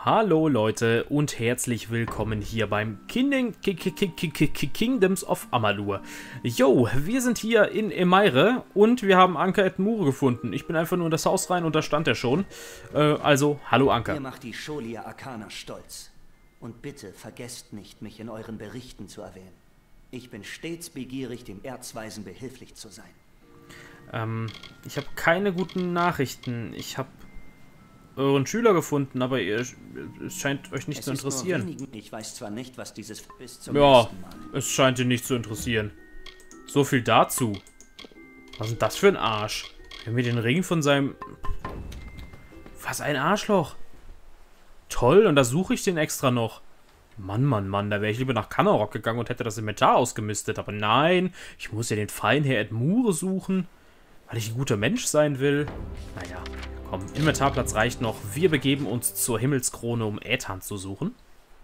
Hallo Leute und herzlich willkommen hier beim Kingdoms of Amalur. Yo, wir sind hier in Emaire und wir haben Anka et Mure gefunden. Ich bin einfach nur in das Haus rein und da stand er schon. Also, hallo Anka. Ihr macht die Scholia Arcana stolz. Und bitte vergesst nicht, mich in euren Berichten zu erwähnen. Ich bin stets begierig, dem Erzweisen behilflich zu sein. Ich habe keine guten Nachrichten. Ich habe euren Schüler gefunden, aber es scheint euch nicht zu interessieren. Ich weiß zwar nicht, was dieses bis zum Ja, nächsten Mal. es scheint ihn nicht zu interessieren. So viel dazu. Was ist denn das für ein Arsch? Wir haben mir den Ring von seinem... Was ein Arschloch. Toll, und da suche ich den extra noch. Mann, Mann, Mann, da wäre ich lieber nach Kanarok gegangen und hätte das Inventar ausgemistet. Aber nein, ich muss ja den feinen Herr Edmure suchen, weil ich ein guter Mensch sein will. Naja, komm, Inventarplatz reicht noch. Wir begeben uns zur Himmelskrone, um Ethan zu suchen.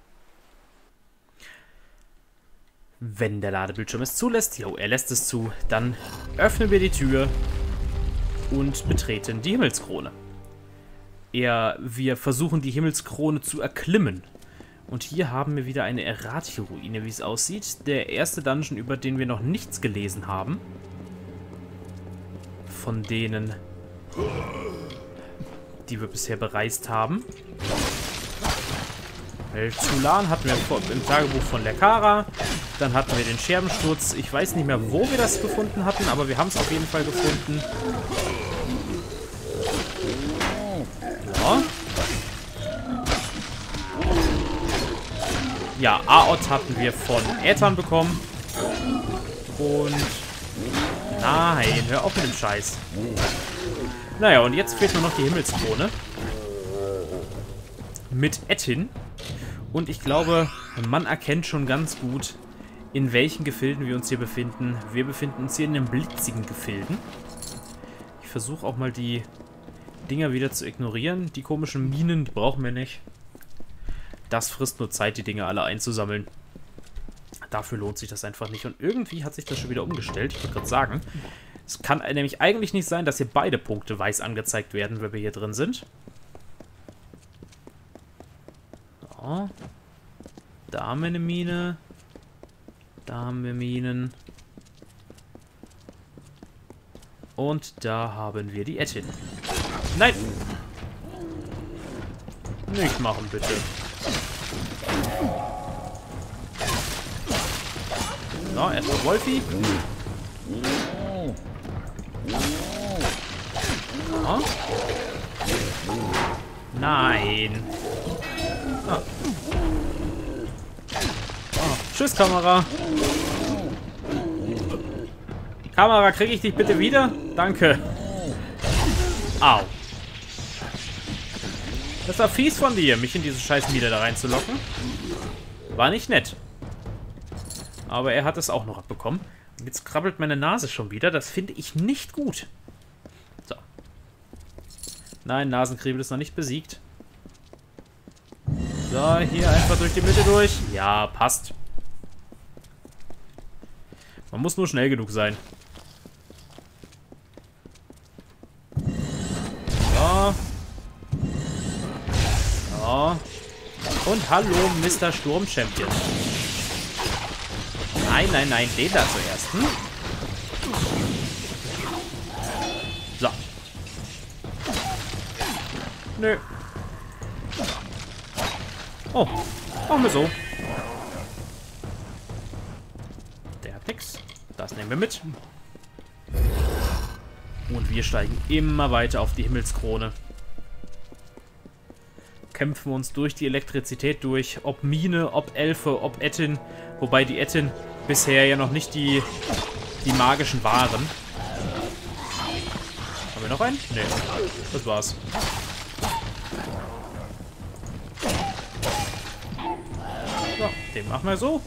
Wenn der Ladebildschirm es zulässt, jo, er lässt es zu, dann öffnen wir die Tür und betreten die Himmelskrone. Wir versuchen die Himmelskrone zu erklimmen. Und hier haben wir wieder eine Errati-Ruine, wie es aussieht. Der erste Dungeon, über den wir noch nichts gelesen haben. Von denen, die wir bisher bereist haben. Tulan hatten wir im Tagebuch von Lekara. Dann hatten wir den Scherbensturz. Ich weiß nicht mehr, wo wir das gefunden hatten, aber wir haben es auf jeden Fall gefunden. Ja. Ja, Aot hatten wir von Ethan bekommen. Und... Nein, hör auf mit dem Scheiß. Naja, und jetzt fehlt nur noch die Himmelskrone. Mit Ettin. Und ich glaube, man erkennt schon ganz gut, in welchen Gefilden wir uns hier befinden. Wir befinden uns hier in den blitzigen Gefilden. Ich versuche auch mal die Dinger wieder zu ignorieren. Die komischen Minen, die brauchen wir nicht. Das frisst nur Zeit, die Dinge alle einzusammeln. Dafür lohnt sich das einfach nicht. Und irgendwie hat sich das schon wieder umgestellt. Ich wollte gerade sagen, es kann nämlich eigentlich nicht sein, dass hier beide Punkte weiß angezeigt werden, wenn wir hier drin sind. So. Da haben wir eine Mine. Da haben wir Minen. Und da haben wir die Ettin. Nein! Nicht machen, bitte. So, erstmal Wolfi. Ja. Nein. Ah. Oh. Tschüss, Kamera. Kamera, kriege ich dich bitte wieder? Danke. Au. Das war fies von dir, mich in diese scheiß Mine da reinzulocken. War nicht nett. Aber er hat es auch noch abbekommen. Und jetzt krabbelt meine Nase schon wieder. Das finde ich nicht gut. So. Nein, Nasenkriebel ist noch nicht besiegt. So, hier einfach durch die Mitte durch. Ja, passt. Man muss nur schnell genug sein. So. So. Und hallo, Mr. Sturm-Champion. Nein, nein, nein, den da zuerst. Hm? So. Nö. Oh, machen wir so. Der hat nix. Das nehmen wir mit. Und wir steigen immer weiter auf die Himmelskrone. Kämpfen uns durch die Elektrizität durch. Ob Mine, ob Elfe, ob Ettin. Wobei die Ettin bisher ja noch nicht die magischen waren. Haben wir noch einen? Nee, das war's. So, den machen wir so.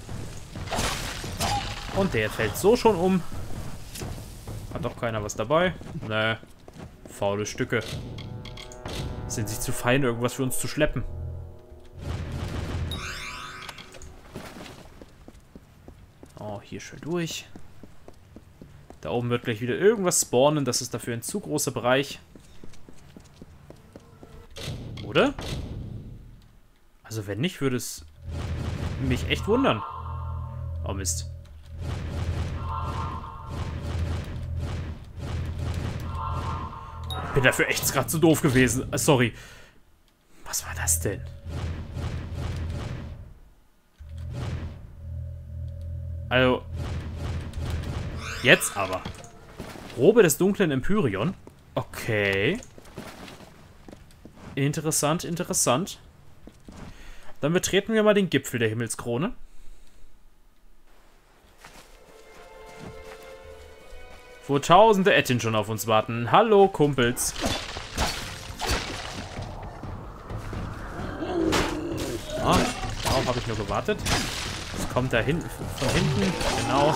Und der fällt so schon um. Hat doch keiner was dabei? Nee. Faule Stücke. Sind sich zu fein, irgendwas für uns zu schleppen. Oh, hier schön durch. Da oben wird gleich wieder irgendwas spawnen. Das ist dafür ein zu großer Bereich. Oder? Also wenn nicht, würde es mich echt wundern. Oh Mist. Bin dafür echt gerade zu doof gewesen. Sorry. Was war das denn? Also. Jetzt aber. Robe des dunklen Empyreon. Okay. Interessant, interessant. Dann betreten wir mal den Gipfel der Himmelskrone. Wo tausende Ettin schon auf uns warten. Hallo, Kumpels. Ah, darauf habe ich nur gewartet. Es kommt da hinten, von hinten. Genau.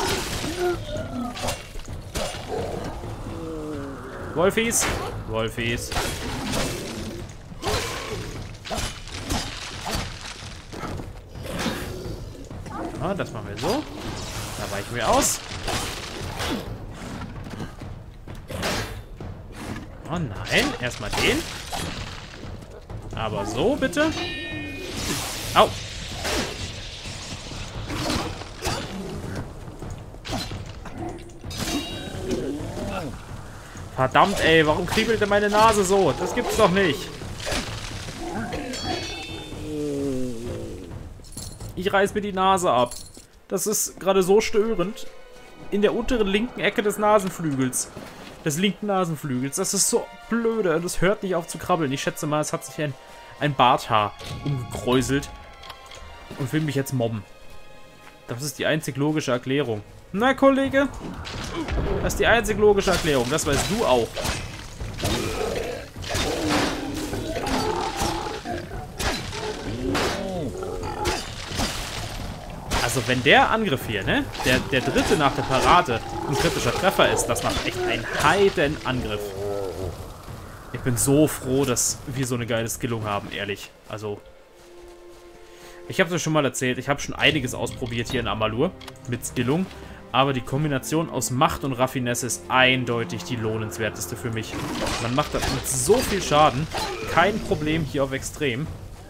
Wolfies. Wolfies. Ja, das machen wir so. Da weichen wir aus. Oh nein, erstmal den. Aber so, bitte. Au. Verdammt, ey, warum kribbelt denn meine Nase so? Das gibt's doch nicht. Ich reiß mir die Nase ab. Das ist gerade so störend. In der unteren linken Ecke des Nasenflügels. Des linken Nasenflügels. Das ist so blöde. Das hört nicht auf zu krabbeln. Ich schätze mal, es hat sich ein Barthaar umgekräuselt. Und will mich jetzt mobben. Das ist die einzig logische Erklärung. Na, Kollege? Das ist die einzig logische Erklärung. Das weißt du auch. Also wenn der Angriff hier, ne? Der dritte nach der Parade ein kritischer Treffer ist, das macht echt einen Heidenangriff. Ich bin so froh, dass wir so eine geile Skillung haben, ehrlich. Also, ich habe es euch schon mal erzählt, ich habe schon einiges ausprobiert hier in Amalur mit Skillung. Aber die Kombination aus Macht und Raffinesse ist eindeutig die lohnenswerteste für mich. Man macht damit so viel Schaden. Kein Problem hier auf Extrem.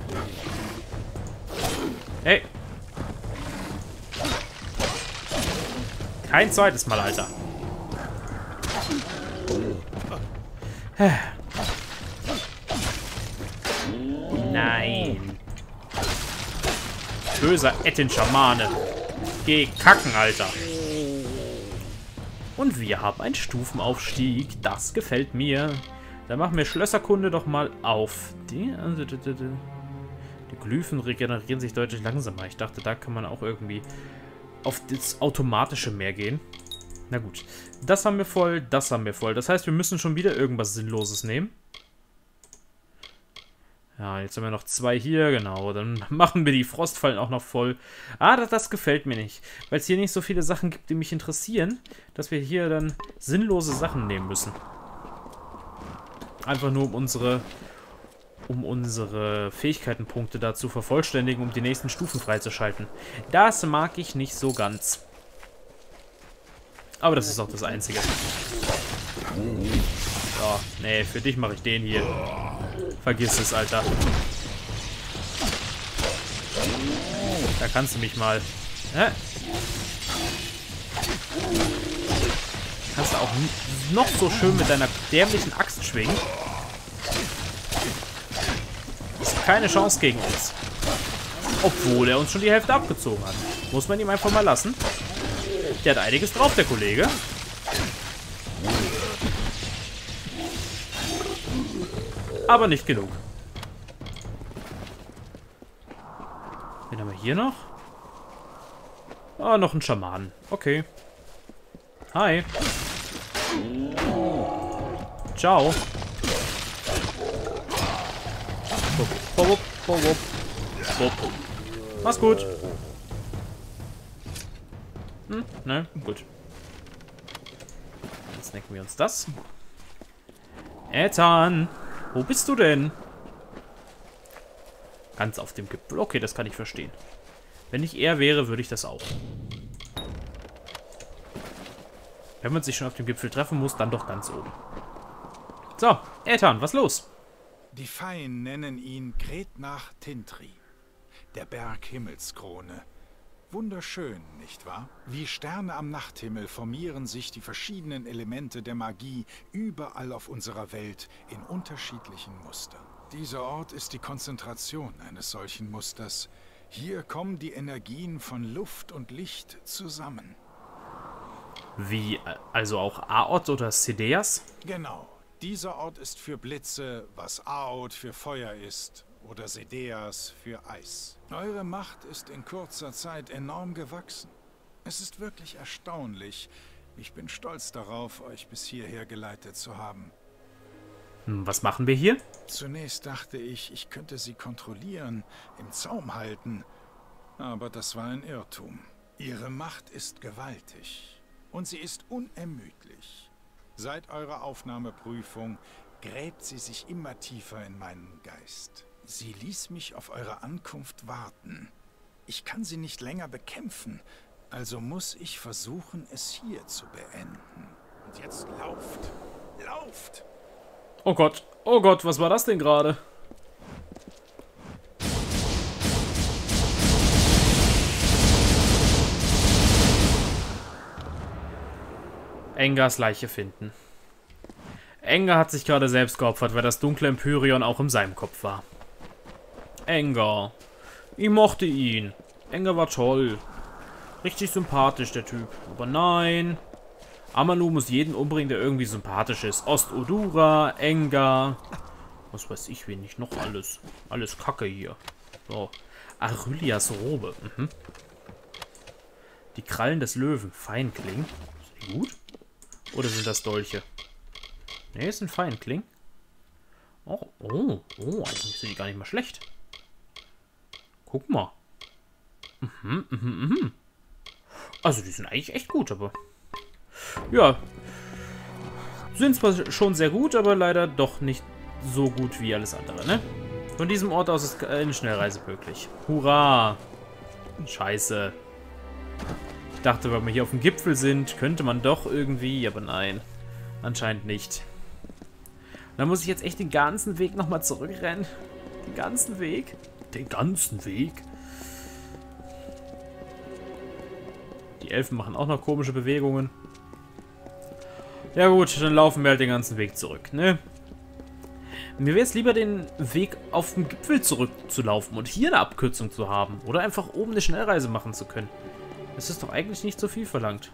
Hey. Kein zweites Mal, Alter. Nein. Böser Ettin-Schamane. Geh kacken, Alter. Und wir haben einen Stufenaufstieg. Das gefällt mir. Dann machen wir Schlösserkunde doch mal auf. Die Glyphen regenerieren sich deutlich langsamer. Ich dachte, da kann man auch irgendwie auf das Automatische mehr gehen. Na gut. Das haben wir voll, das haben wir voll. Das heißt, wir müssen schon wieder irgendwas Sinnloses nehmen. Ja, jetzt haben wir noch 2 hier, genau. Dann machen wir die Frostfallen auch noch voll. Ah, das gefällt mir nicht. Weil es hier nicht so viele Sachen gibt, die mich interessieren, dass wir hier dann sinnlose Sachen nehmen müssen. Einfach nur, um unsere Fähigkeitenpunkte da zu vervollständigen, um die nächsten Stufen freizuschalten. Das mag ich nicht so ganz. Aber das ist auch das Einzige. So, nee, für dich mache ich den hier. Vergiss es, Alter. Da kannst du mich mal. Hä? Kannst du auch noch so schön mit deiner dämlichen Axt schwingen. Ist keine Chance gegen uns. Obwohl er uns schon die Hälfte abgezogen hat. Muss man ihm einfach mal lassen. Der hat einiges drauf, der Kollege. Aber nicht genug. Wen haben wir hier noch? Ah, noch ein Schamanen. Okay. Hi. Ciao. Wupp, wupp, wupp, wupp. Mach's gut. Ne, gut. Dann snacken wir uns das. Ethan. Wo bist du denn? Ganz auf dem Gipfel. Okay, das kann ich verstehen. Wenn ich er wäre, würde ich das auch. Wenn man sich schon auf dem Gipfel treffen muss, dann doch ganz oben. So, Ethan, was los? Die Feien nennen ihn Gretnach Tintri. Der Berg Himmelskrone. Wunderschön, nicht wahr? Wie Sterne am Nachthimmel formieren sich die verschiedenen Elemente der Magie überall auf unserer Welt in unterschiedlichen Mustern. Dieser Ort ist die Konzentration eines solchen Musters. Hier kommen die Energien von Luft und Licht zusammen. Wie, also auch Aod oder Sedeas? Genau. Dieser Ort ist für Blitze, was Aod für Feuer ist. Oder Sedeas für Eis. Eure Macht ist in kurzer Zeit enorm gewachsen. Es ist wirklich erstaunlich. Ich bin stolz darauf, euch bis hierher geleitet zu haben. Was machen wir hier? Zunächst dachte ich, ich könnte sie kontrollieren, im Zaum halten. Aber das war ein Irrtum. Ihre Macht ist gewaltig. Und sie ist unermüdlich. Seit eurer Aufnahmeprüfung gräbt sie sich immer tiefer in meinen Geist. Sie ließ mich auf eure Ankunft warten. Ich kann sie nicht länger bekämpfen, also muss ich versuchen, es hier zu beenden. Und jetzt lauft! Lauft! Oh Gott, was war das denn gerade? Engars Leiche finden. Engar hat sich gerade selbst geopfert, weil das dunkle Empyreon auch in seinem Kopf war. Engar. Ich mochte ihn. Engar war toll. Richtig sympathisch, der Typ. Aber nein. Amanu muss jeden umbringen, der irgendwie sympathisch ist. Ost-Odura, Engar. Was weiß ich, wen nicht noch alles. Alles Kacke hier. So. Arylias Robe. Die Krallen des Löwen. Feinkling. Ist die gut? Oder sind das Dolche? Ne, es sind Feinkling. Oh, eigentlich sind die gar nicht mal schlecht. Guck mal. Also die sind eigentlich echt gut, aber... Ja. Sind zwar schon sehr gut, aber leider doch nicht so gut wie alles andere, ne? Von diesem Ort aus ist eine Schnellreise möglich. Hurra! Scheiße. Ich dachte, weil wir hier auf dem Gipfel sind, könnte man doch irgendwie, aber nein. Anscheinend nicht. Da muss ich jetzt echt den ganzen Weg nochmal zurückrennen. Den ganzen Weg. Den ganzen Weg. Die Elfen machen auch noch komische Bewegungen. Ja gut, dann laufen wir halt den ganzen Weg zurück, ne? Mir wäre es lieber, den Weg auf dem Gipfel zurückzulaufen und hier eine Abkürzung zu haben. Oder einfach oben eine Schnellreise machen zu können. Das ist doch eigentlich nicht so viel verlangt.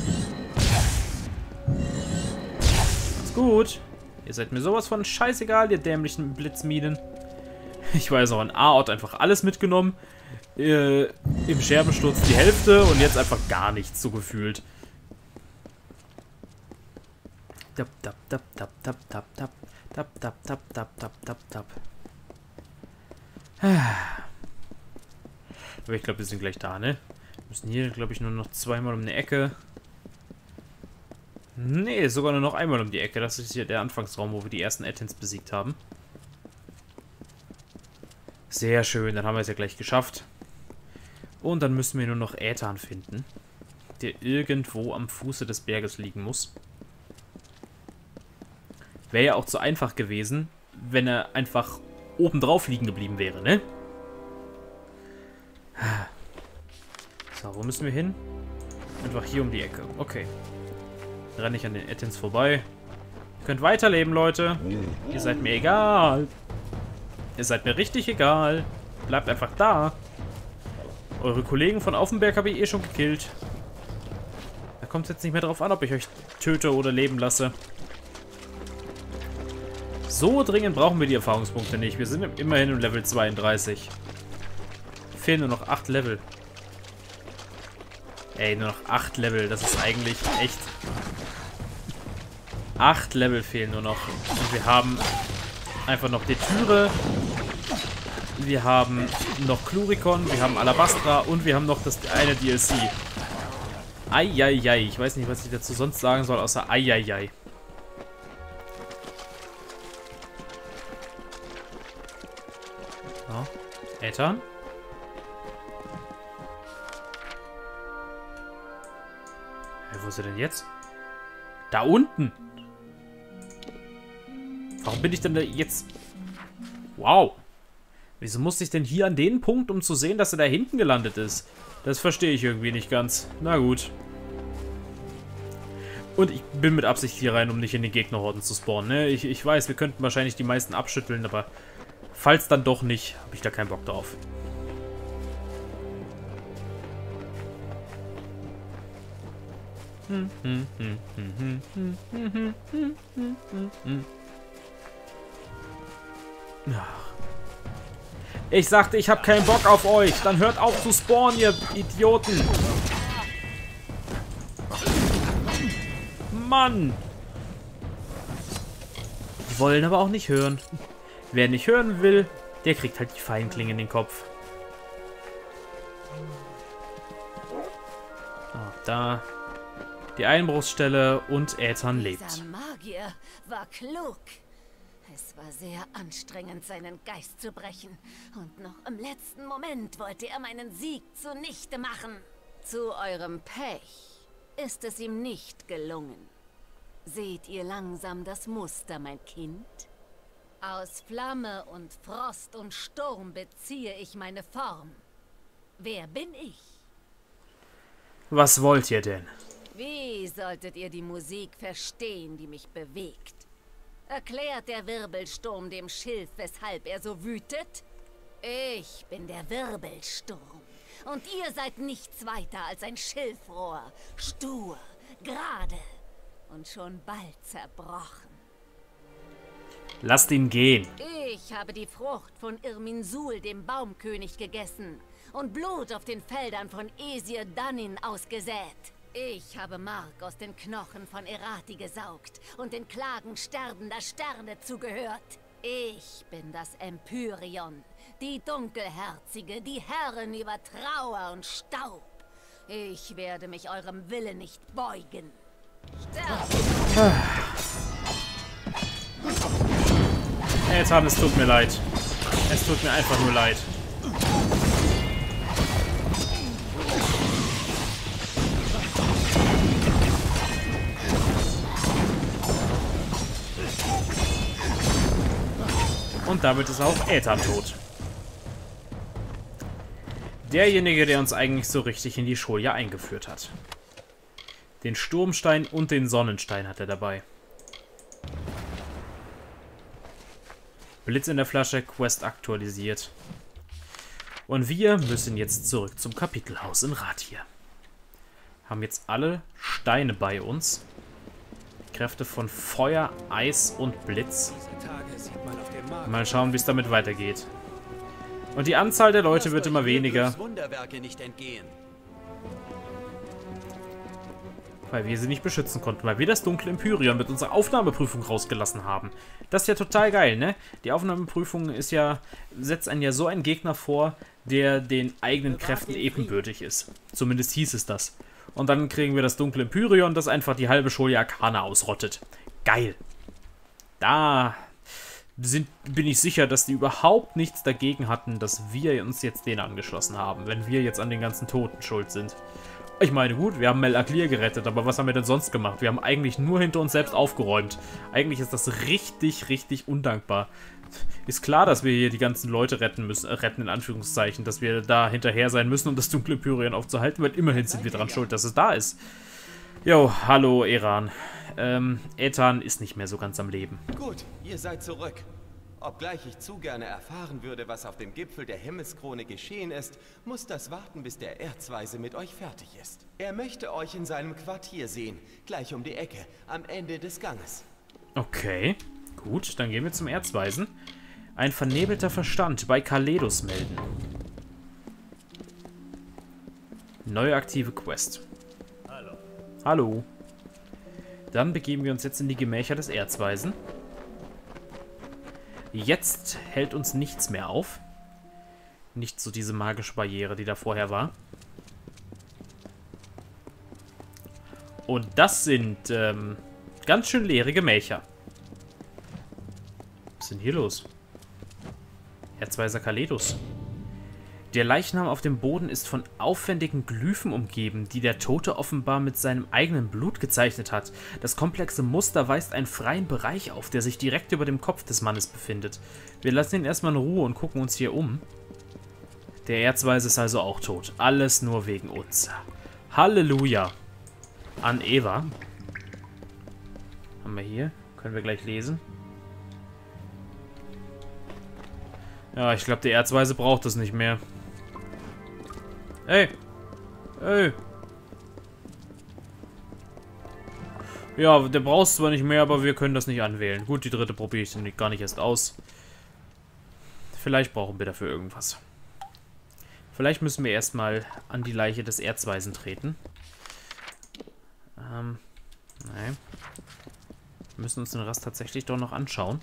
Ist gut. Ihr seid mir sowas von scheißegal, ihr dämlichen Blitzminen. Ich war jetzt auch in A-Ort einfach alles mitgenommen. Im Scherbensturz die Hälfte und jetzt einfach gar nichts so gefühlt. Tap, tap, tap, tap, tap, tap, tap. Tap, tap, tap, tap, tap, tap, tap. Aber ich glaube, wir sind gleich da, ne? Wir müssen hier, glaube ich, nur noch zweimal um eine Ecke. Nee, sogar nur noch einmal um die Ecke. Das ist hier der Anfangsraum, wo wir die ersten Ettins besiegt haben. Sehr schön, dann haben wir es ja gleich geschafft. Und dann müssen wir nur noch Äthan finden, der irgendwo am Fuße des Berges liegen muss. Wäre ja auch zu einfach gewesen, wenn er einfach oben drauf liegen geblieben wäre, ne? So, wo müssen wir hin? Einfach hier um die Ecke. Okay. Renne ich an den Ettins vorbei. Ihr könnt weiterleben, Leute. Ihr seid mir egal. Ihr seid mir richtig egal. Bleibt einfach da. Eure Kollegen von Aufenberg habe ich eh schon gekillt. Da kommt es jetzt nicht mehr drauf an, ob ich euch töte oder leben lasse. So dringend brauchen wir die Erfahrungspunkte nicht. Wir sind immerhin im Level 32. Fehlen nur noch 8 Level. Ey, nur noch 8 Level. Das ist eigentlich echt... 8 Level fehlen nur noch. Und wir haben einfach noch die Türe. Wir haben noch Cluricon. Wir haben Alabastra. Und wir haben noch das eine DLC. Eieiei. Ich weiß nicht, was ich dazu sonst sagen soll, außer Eieiei. So. Äthan. Hey, wo ist er denn jetzt? Da unten. Warum bin ich denn da jetzt... Wow. Wieso musste ich denn hier an den Punkt, um zu sehen, dass er da hinten gelandet ist? Das verstehe ich irgendwie nicht ganz. Na gut. Und ich bin mit Absicht hier rein, um nicht in den Gegnerhorden zu spawnen. Ne? Ich weiß, wir könnten wahrscheinlich die meisten abschütteln, aber falls dann doch nicht, habe ich da keinen Bock drauf. Ich sagte, ich habe keinen Bock auf euch. Dann hört auf zu spawnen, ihr Idioten. Mann. Die wollen aber auch nicht hören. Wer nicht hören will, der kriegt halt die Feinklinge in den Kopf. So, da. Die Einbruchsstelle und Ethan lebt. Dieser Magier war klug. Es war sehr anstrengend, seinen Geist zu brechen. Und noch im letzten Moment wollte er meinen Sieg zunichte machen. Zu eurem Pech ist es ihm nicht gelungen. Seht ihr langsam das Muster, mein Kind? Aus Flamme und Frost und Sturm beziehe ich meine Form. Wer bin ich? Was wollt ihr denn? Wie solltet ihr die Musik verstehen, die mich bewegt? Erklärt der Wirbelsturm dem Schilf, weshalb er so wütet? Ich bin der Wirbelsturm. Und ihr seid nichts weiter als ein Schilfrohr. Stur, gerade und schon bald zerbrochen. Lasst ihn gehen. Ich habe die Frucht von Irminsul, dem Baumkönig, gegessen. Und Blut auf den Feldern von Esir Danin ausgesät. Ich habe Mark aus den Knochen von Erati gesaugt und den Klagen sterbender Sterne zugehört. Ich bin das Empyreon, die Dunkelherzige, die Herrin über Trauer und Staub. Ich werde mich eurem Willen nicht beugen. Sterbt! Ethan, es tut mir leid. Es tut mir einfach nur leid. Und damit ist auch Ethan tot. Derjenige, der uns eigentlich so richtig in die Schulja eingeführt hat. Den Sturmstein und den Sonnenstein hat er dabei. Blitz in der Flasche, Quest aktualisiert. Und wir müssen jetzt zurück zum Kapitelhaus in Rathir. Haben jetzt alle Steine bei uns. Kräfte von Feuer, Eis und Blitz. Mal schauen, wie es damit weitergeht. Und die Anzahl der Leute wird immer weniger. Weil wir sie nicht beschützen konnten, weil wir das dunkle Empyreon mit unserer Aufnahmeprüfung rausgelassen haben. Das ist ja total geil, ne? Die Aufnahmeprüfung ist ja, setzt einen ja so einen Gegner vor, der den eigenen Kräften ebenbürtig ist. Zumindest hieß es das. Und dann kriegen wir das dunkle Empyreon, das einfach die halbe Schulja Arcana ausrottet. Geil. Da bin ich sicher, dass die überhaupt nichts dagegen hatten, dass wir uns jetzt denen angeschlossen haben, wenn wir jetzt an den ganzen Toten schuld sind. Ich meine, gut, wir haben Mel Aglir gerettet, aber was haben wir denn sonst gemacht? Wir haben eigentlich nur hinter uns selbst aufgeräumt. Eigentlich ist das richtig, richtig undankbar. Ist klar, dass wir hier die ganzen Leute retten müssen, in Anführungszeichen, dass wir da hinterher sein müssen, um das dunkle Empyreon aufzuhalten, weil immerhin sind wir dran schuld, dass es da ist. Jo, hallo Eran. Ethan ist nicht mehr so ganz am Leben. Gut, ihr seid zurück. Obgleich ich zu gerne erfahren würde, was auf dem Gipfel der Himmelskrone geschehen ist, muss das warten, bis der Erzweise mit euch fertig ist. Er möchte euch in seinem Quartier sehen, gleich um die Ecke, am Ende des Ganges. Okay, gut, dann gehen wir zum Erzweisen. Ein vernebelter Verstand bei Kaleidos melden. Neue aktive Quest. Hallo. Hallo. Dann begeben wir uns jetzt in die Gemächer des Erzweisen. Jetzt hält uns nichts mehr auf. Nicht so diese magische Barriere, die da vorher war. Und das sind ganz schön leere Gemächer. Was ist denn hier los? Erzweiser Kaleidos. Der Leichnam auf dem Boden ist von aufwendigen Glyphen umgeben, die der Tote offenbar mit seinem eigenen Blut gezeichnet hat. Das komplexe Muster weist einen freien Bereich auf, der sich direkt über dem Kopf des Mannes befindet. Wir lassen ihn erstmal in Ruhe und gucken uns hier um. Der Erzweise ist also auch tot. Alles nur wegen uns. Halleluja. An Eva. Haben wir hier. Können wir gleich lesen. Ja, ich glaube, der Erzweise braucht das nicht mehr. Ey. Ey. Ja, der braucht es zwar nicht mehr, aber wir können das nicht anwählen. Gut, die dritte probiere ich dann gar nicht erst aus. Vielleicht brauchen wir dafür irgendwas. Vielleicht müssen wir erstmal an die Leiche des Erzweisen treten. Nein. Wir müssen uns den Rest tatsächlich doch noch anschauen.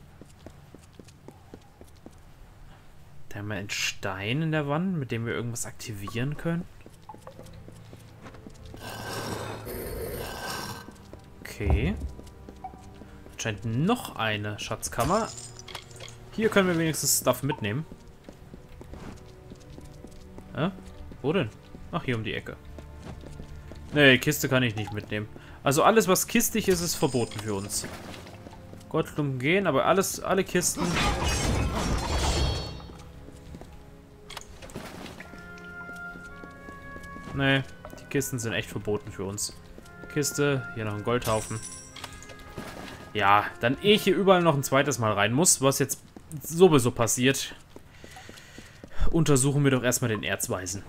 Da haben wir einen Stein in der Wand, mit dem wir irgendwas aktivieren können. Okay. Scheint noch eine Schatzkammer. Hier können wir wenigstens Stuff mitnehmen. Wo denn? Ach, hier um die Ecke. Nee, Kiste kann ich nicht mitnehmen. Also alles, was kistig ist, ist verboten für uns. Gottlob gehen, aber alle Kisten... Nee, die Kisten sind echt verboten für uns. Kiste, hier noch ein Goldhaufen. Ja, dann ehe ich hier überall noch ein zweites Mal rein muss, was jetzt sowieso passiert, untersuchen wir doch erstmal den Erzweisen.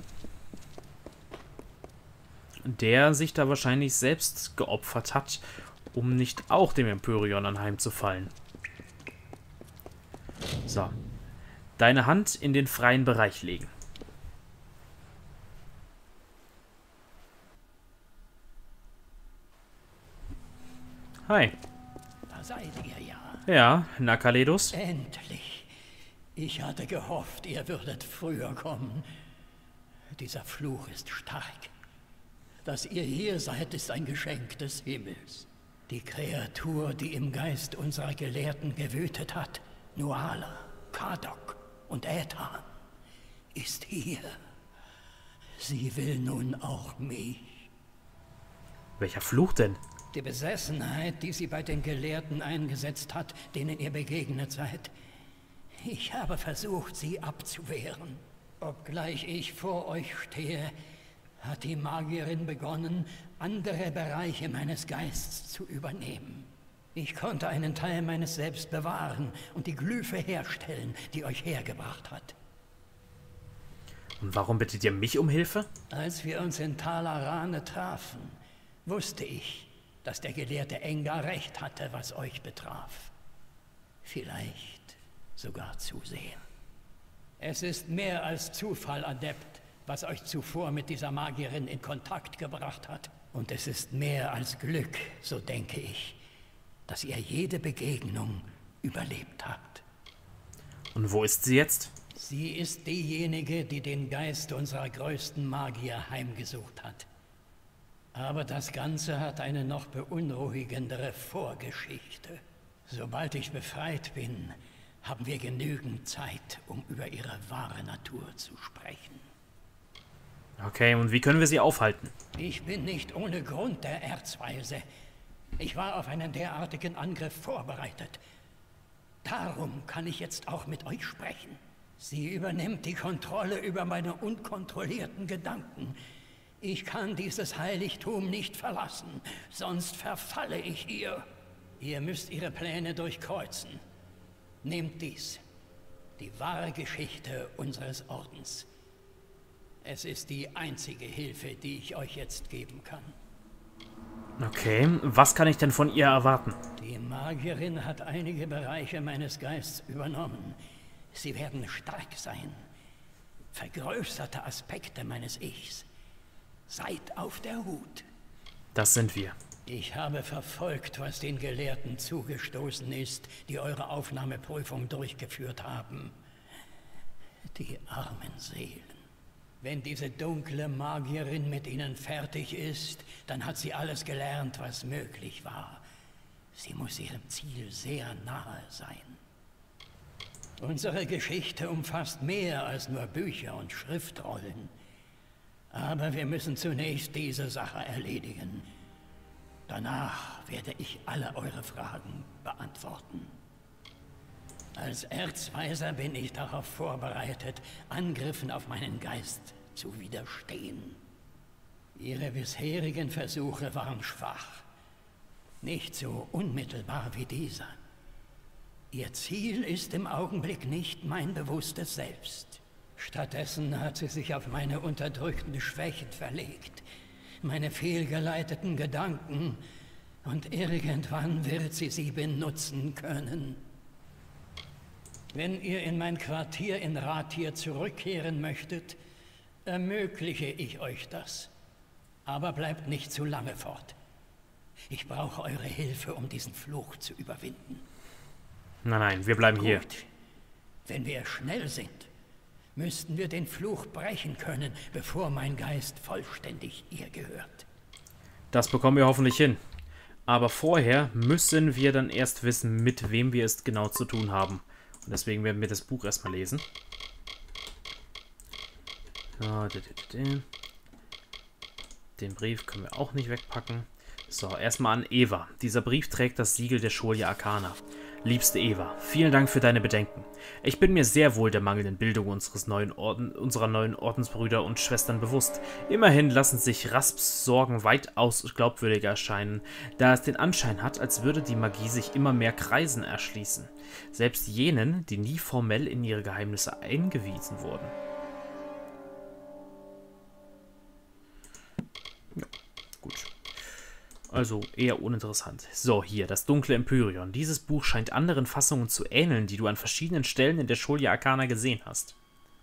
Der sich da wahrscheinlich selbst geopfert hat, um nicht auch dem Empyreon anheimzufallen. So. Deine Hand in den freien Bereich legen. Hi. Da seid ihr ja. Ja, na Kaledus? Endlich. Ich hatte gehofft, ihr würdet früher kommen. Dieser Fluch ist stark. Dass ihr hier seid, ist ein Geschenk des Himmels. Die Kreatur, die im Geist unserer Gelehrten gewütet hat, Nuala, Kardok und Ethan, ist hier. Sie will nun auch mich. Welcher Fluch denn? Die Besessenheit, die sie bei den Gelehrten eingesetzt hat, denen ihr begegnet seid. Ich habe versucht, sie abzuwehren. Obgleich ich vor euch stehe, hat die Magierin begonnen, andere Bereiche meines Geistes zu übernehmen. Ich konnte einen Teil meines Selbst bewahren und die Glyphe herstellen, die euch hergebracht hat. Und warum bittet ihr mich um Hilfe? Als wir uns in Talarane trafen, wusste ich, dass der Gelehrte Engar recht hatte, was euch betraf. Vielleicht sogar zu sehen. Es ist mehr als Zufall, Adept, was euch zuvor mit dieser Magierin in Kontakt gebracht hat. Und es ist mehr als Glück, so denke ich, dass ihr jede Begegnung überlebt habt. Und wo ist sie jetzt? Sie ist diejenige, die den Geist unserer größten Magier heimgesucht hat. Aber das Ganze hat eine noch beunruhigendere Vorgeschichte. Sobald ich befreit bin, haben wir genügend Zeit, um über ihre wahre Natur zu sprechen. Okay, und wie können wir sie aufhalten? Ich bin nicht ohne Grund der Erzweise. Ich war auf einen derartigen Angriff vorbereitet. Darum kann ich jetzt auch mit euch sprechen. Sie übernimmt die Kontrolle über meine unkontrollierten Gedanken. Ich kann dieses Heiligtum nicht verlassen, sonst verfalle ich ihr. Ihr müsst ihre Pläne durchkreuzen. Nehmt dies, die wahre Geschichte unseres Ordens. Es ist die einzige Hilfe, die ich euch jetzt geben kann. Okay, was kann ich denn von ihr erwarten? Die Magierin hat einige Bereiche meines Geistes übernommen. Sie werden stark sein. Vergrößerte Aspekte meines Ichs. Seid auf der Hut. Das sind wir. Ich habe verfolgt, was den Gelehrten zugestoßen ist, die eure Aufnahmeprüfung durchgeführt haben. Die armen Seelen. Wenn diese dunkle Magierin mit ihnen fertig ist, dann hat sie alles gelernt, was möglich war. Sie muss ihrem Ziel sehr nahe sein. Unsere Geschichte umfasst mehr als nur Bücher und Schriftrollen. Aber wir müssen zunächst diese Sache erledigen. Danach werde ich alle eure Fragen beantworten. Als Erzweiser bin ich darauf vorbereitet, Angriffen auf meinen Geist zu widerstehen. Ihre bisherigen Versuche waren schwach. Nicht so unmittelbar wie dieser. Ihr Ziel ist im Augenblick nicht mein bewusstes Selbst. Stattdessen hat sie sich auf meine unterdrückten Schwächen verlegt, meine fehlgeleiteten Gedanken, und irgendwann wird sie benutzen können. Wenn ihr in mein Quartier in Rathir zurückkehren möchtet, ermögliche ich euch das. Aber bleibt nicht zu lange fort. Ich brauche eure Hilfe, um diesen Fluch zu überwinden. Nein, wir bleiben hier. Wenn wir schnell sind, müssten wir den Fluch brechen können, bevor mein Geist vollständig ihr gehört. Das bekommen wir hoffentlich hin. Aber vorher müssen wir dann erst wissen, mit wem wir es genau zu tun haben. Und deswegen werden wir das Buch erstmal lesen. So, den Brief können wir auch nicht wegpacken. So, erstmal an Eva. Dieser Brief trägt das Siegel der Scholia Arcana. Liebste Eva, vielen Dank für deine Bedenken. Ich bin mir sehr wohl der mangelnden Bildung unserer neuen Ordensbrüder und Schwestern bewusst. Immerhin lassen sich Rasps Sorgen weitaus glaubwürdiger erscheinen, da es den Anschein hat, als würde die Magie sich immer mehr Kreisen erschließen. Selbst jenen, die nie formell in ihre Geheimnisse eingewiesen wurden. Ja, gut. Also eher uninteressant. So, hier, das dunkle Empyreon. Dieses Buch scheint anderen Fassungen zu ähneln, die du an verschiedenen Stellen in der Scholia Arcana gesehen hast.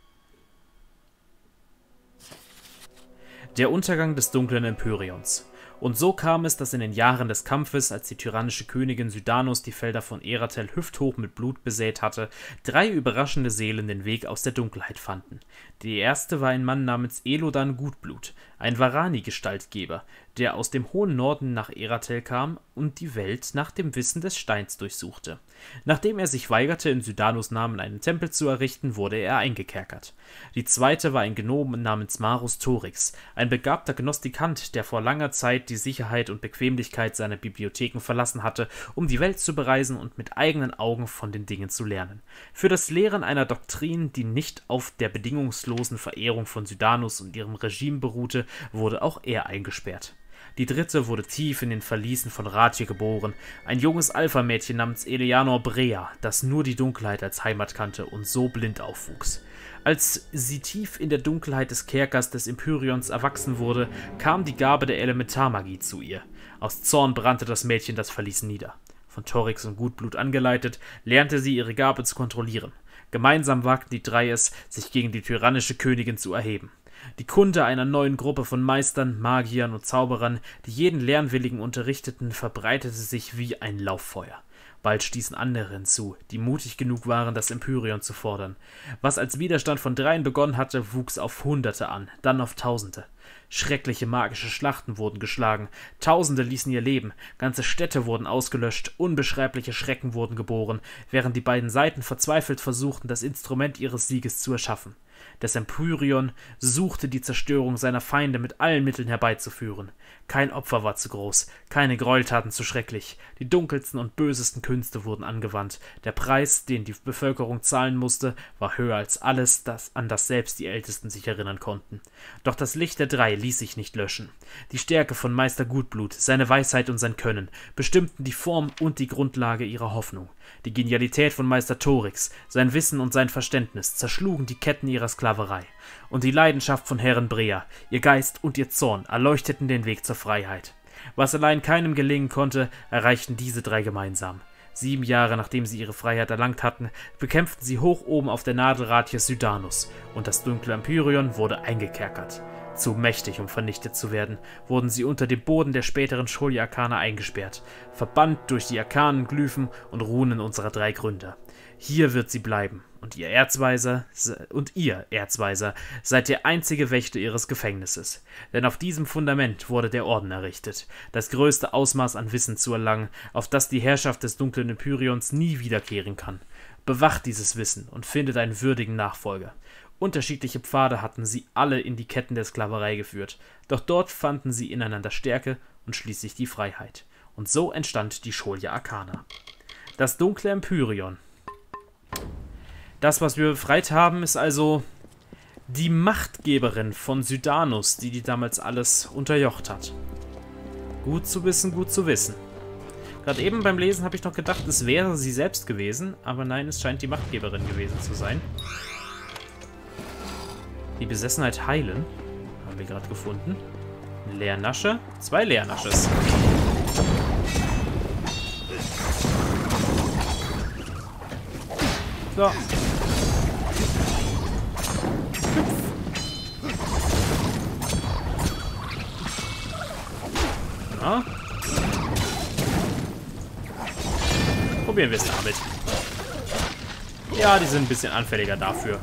Der Untergang des dunklen Empyreons. Und so kam es, dass in den Jahren des Kampfes, als die tyrannische Königin Sydanos die Felder von Eratel hüfthoch mit Blut besät hatte, 3 überraschende Seelen den Weg aus der Dunkelheit fanden. Die erste war ein Mann namens Elodan Gutblut, ein Varani-Gestaltgeber, der aus dem hohen Norden nach Eratel kam und die Welt nach dem Wissen des Steins durchsuchte. Nachdem er sich weigerte, in Sydanos Namen einen Tempel zu errichten, wurde er eingekerkert. Die zweite war ein Gnom namens Marus Torix, ein begabter Gnostikant, der vor langer Zeit die Sicherheit und Bequemlichkeit seiner Bibliotheken verlassen hatte, um die Welt zu bereisen und mit eigenen Augen von den Dingen zu lernen. Für das Lehren einer Doktrin, die nicht auf der bedingungslosen Verehrung von Sydanos und ihrem Regime beruhte, wurde auch er eingesperrt. Die dritte wurde tief in den Verließen von Rathir geboren, ein junges Alpha-Mädchen namens Eleanor Brea, das nur die Dunkelheit als Heimat kannte und so blind aufwuchs. Als sie tief in der Dunkelheit des Kerkers des Empyreons erwachsen wurde, kam die Gabe der Elementarmagie zu ihr. Aus Zorn brannte das Mädchen das Verlies nieder. Von Torix und Gutblut angeleitet, lernte sie ihre Gabe zu kontrollieren. Gemeinsam wagten die 3 es, sich gegen die tyrannische Königin zu erheben. Die Kunde einer neuen Gruppe von Meistern, Magiern und Zauberern, die jeden Lernwilligen unterrichteten, verbreitete sich wie ein Lauffeuer. Bald stießen andere hinzu, die mutig genug waren, das Empyreon zu fordern. Was als Widerstand von 3 begonnen hatte, wuchs auf Hunderte an, dann auf Tausende. Schreckliche magische Schlachten wurden geschlagen, Tausende ließen ihr Leben, ganze Städte wurden ausgelöscht, unbeschreibliche Schrecken wurden geboren, während die beiden Seiten verzweifelt versuchten, das Instrument ihres Sieges zu erschaffen. Das Empyreon suchte die Zerstörung seiner Feinde mit allen Mitteln herbeizuführen. Kein Opfer war zu groß, keine Gräueltaten zu schrecklich, die dunkelsten und bösesten Künste wurden angewandt. Der Preis, den die Bevölkerung zahlen musste, war höher als alles, an das selbst die Ältesten sich erinnern konnten. Doch das Licht der 3 ließ sich nicht löschen. Die Stärke von Meister Gutblut, seine Weisheit und sein Können bestimmten die Form und die Grundlage ihrer Hoffnung. Die Genialität von Meister Torix, sein Wissen und sein Verständnis zerschlugen die Ketten ihrer Sklaverei. Und die Leidenschaft von Herrin Brea, ihr Geist und ihr Zorn erleuchteten den Weg zur Freiheit. Was allein keinem gelingen konnte, erreichten diese 3 gemeinsam. 7 Jahre nachdem sie ihre Freiheit erlangt hatten, bekämpften sie hoch oben auf der Nadel Rathirs Sydanos, und das dunkle Empyreon wurde eingekerkert. Zu mächtig, um vernichtet zu werden, wurden sie unter dem Boden der späteren Scholia Arcana eingesperrt, verbannt durch die arkanen Glyphen und Runen unserer 3 Gründer. Hier wird sie bleiben. Und ihr Erzweiser seid der einzige Wächter ihres Gefängnisses. Denn auf diesem Fundament wurde der Orden errichtet, das größte Ausmaß an Wissen zu erlangen, auf das die Herrschaft des dunklen Empyrions nie wiederkehren kann. Bewacht dieses Wissen und findet einen würdigen Nachfolger. Unterschiedliche Pfade hatten sie alle in die Ketten der Sklaverei geführt, doch dort fanden sie ineinander Stärke und schließlich die Freiheit. Und so entstand die Scholia Arcana. Das dunkle Empyrion. Das, was wir befreit haben, ist also die Machtgeberin von Sydanus, die damals alles unterjocht hat. Gut zu wissen, gut zu wissen. Gerade eben beim Lesen habe ich noch gedacht, es wäre sie selbst gewesen, aber nein, es scheint die Machtgeberin gewesen zu sein. Die Besessenheit heilen, haben wir gerade gefunden. Eine Leernasche, 2 Leernasches. So. Na? Probieren wir es damit. Ja, die sind ein bisschen anfälliger dafür.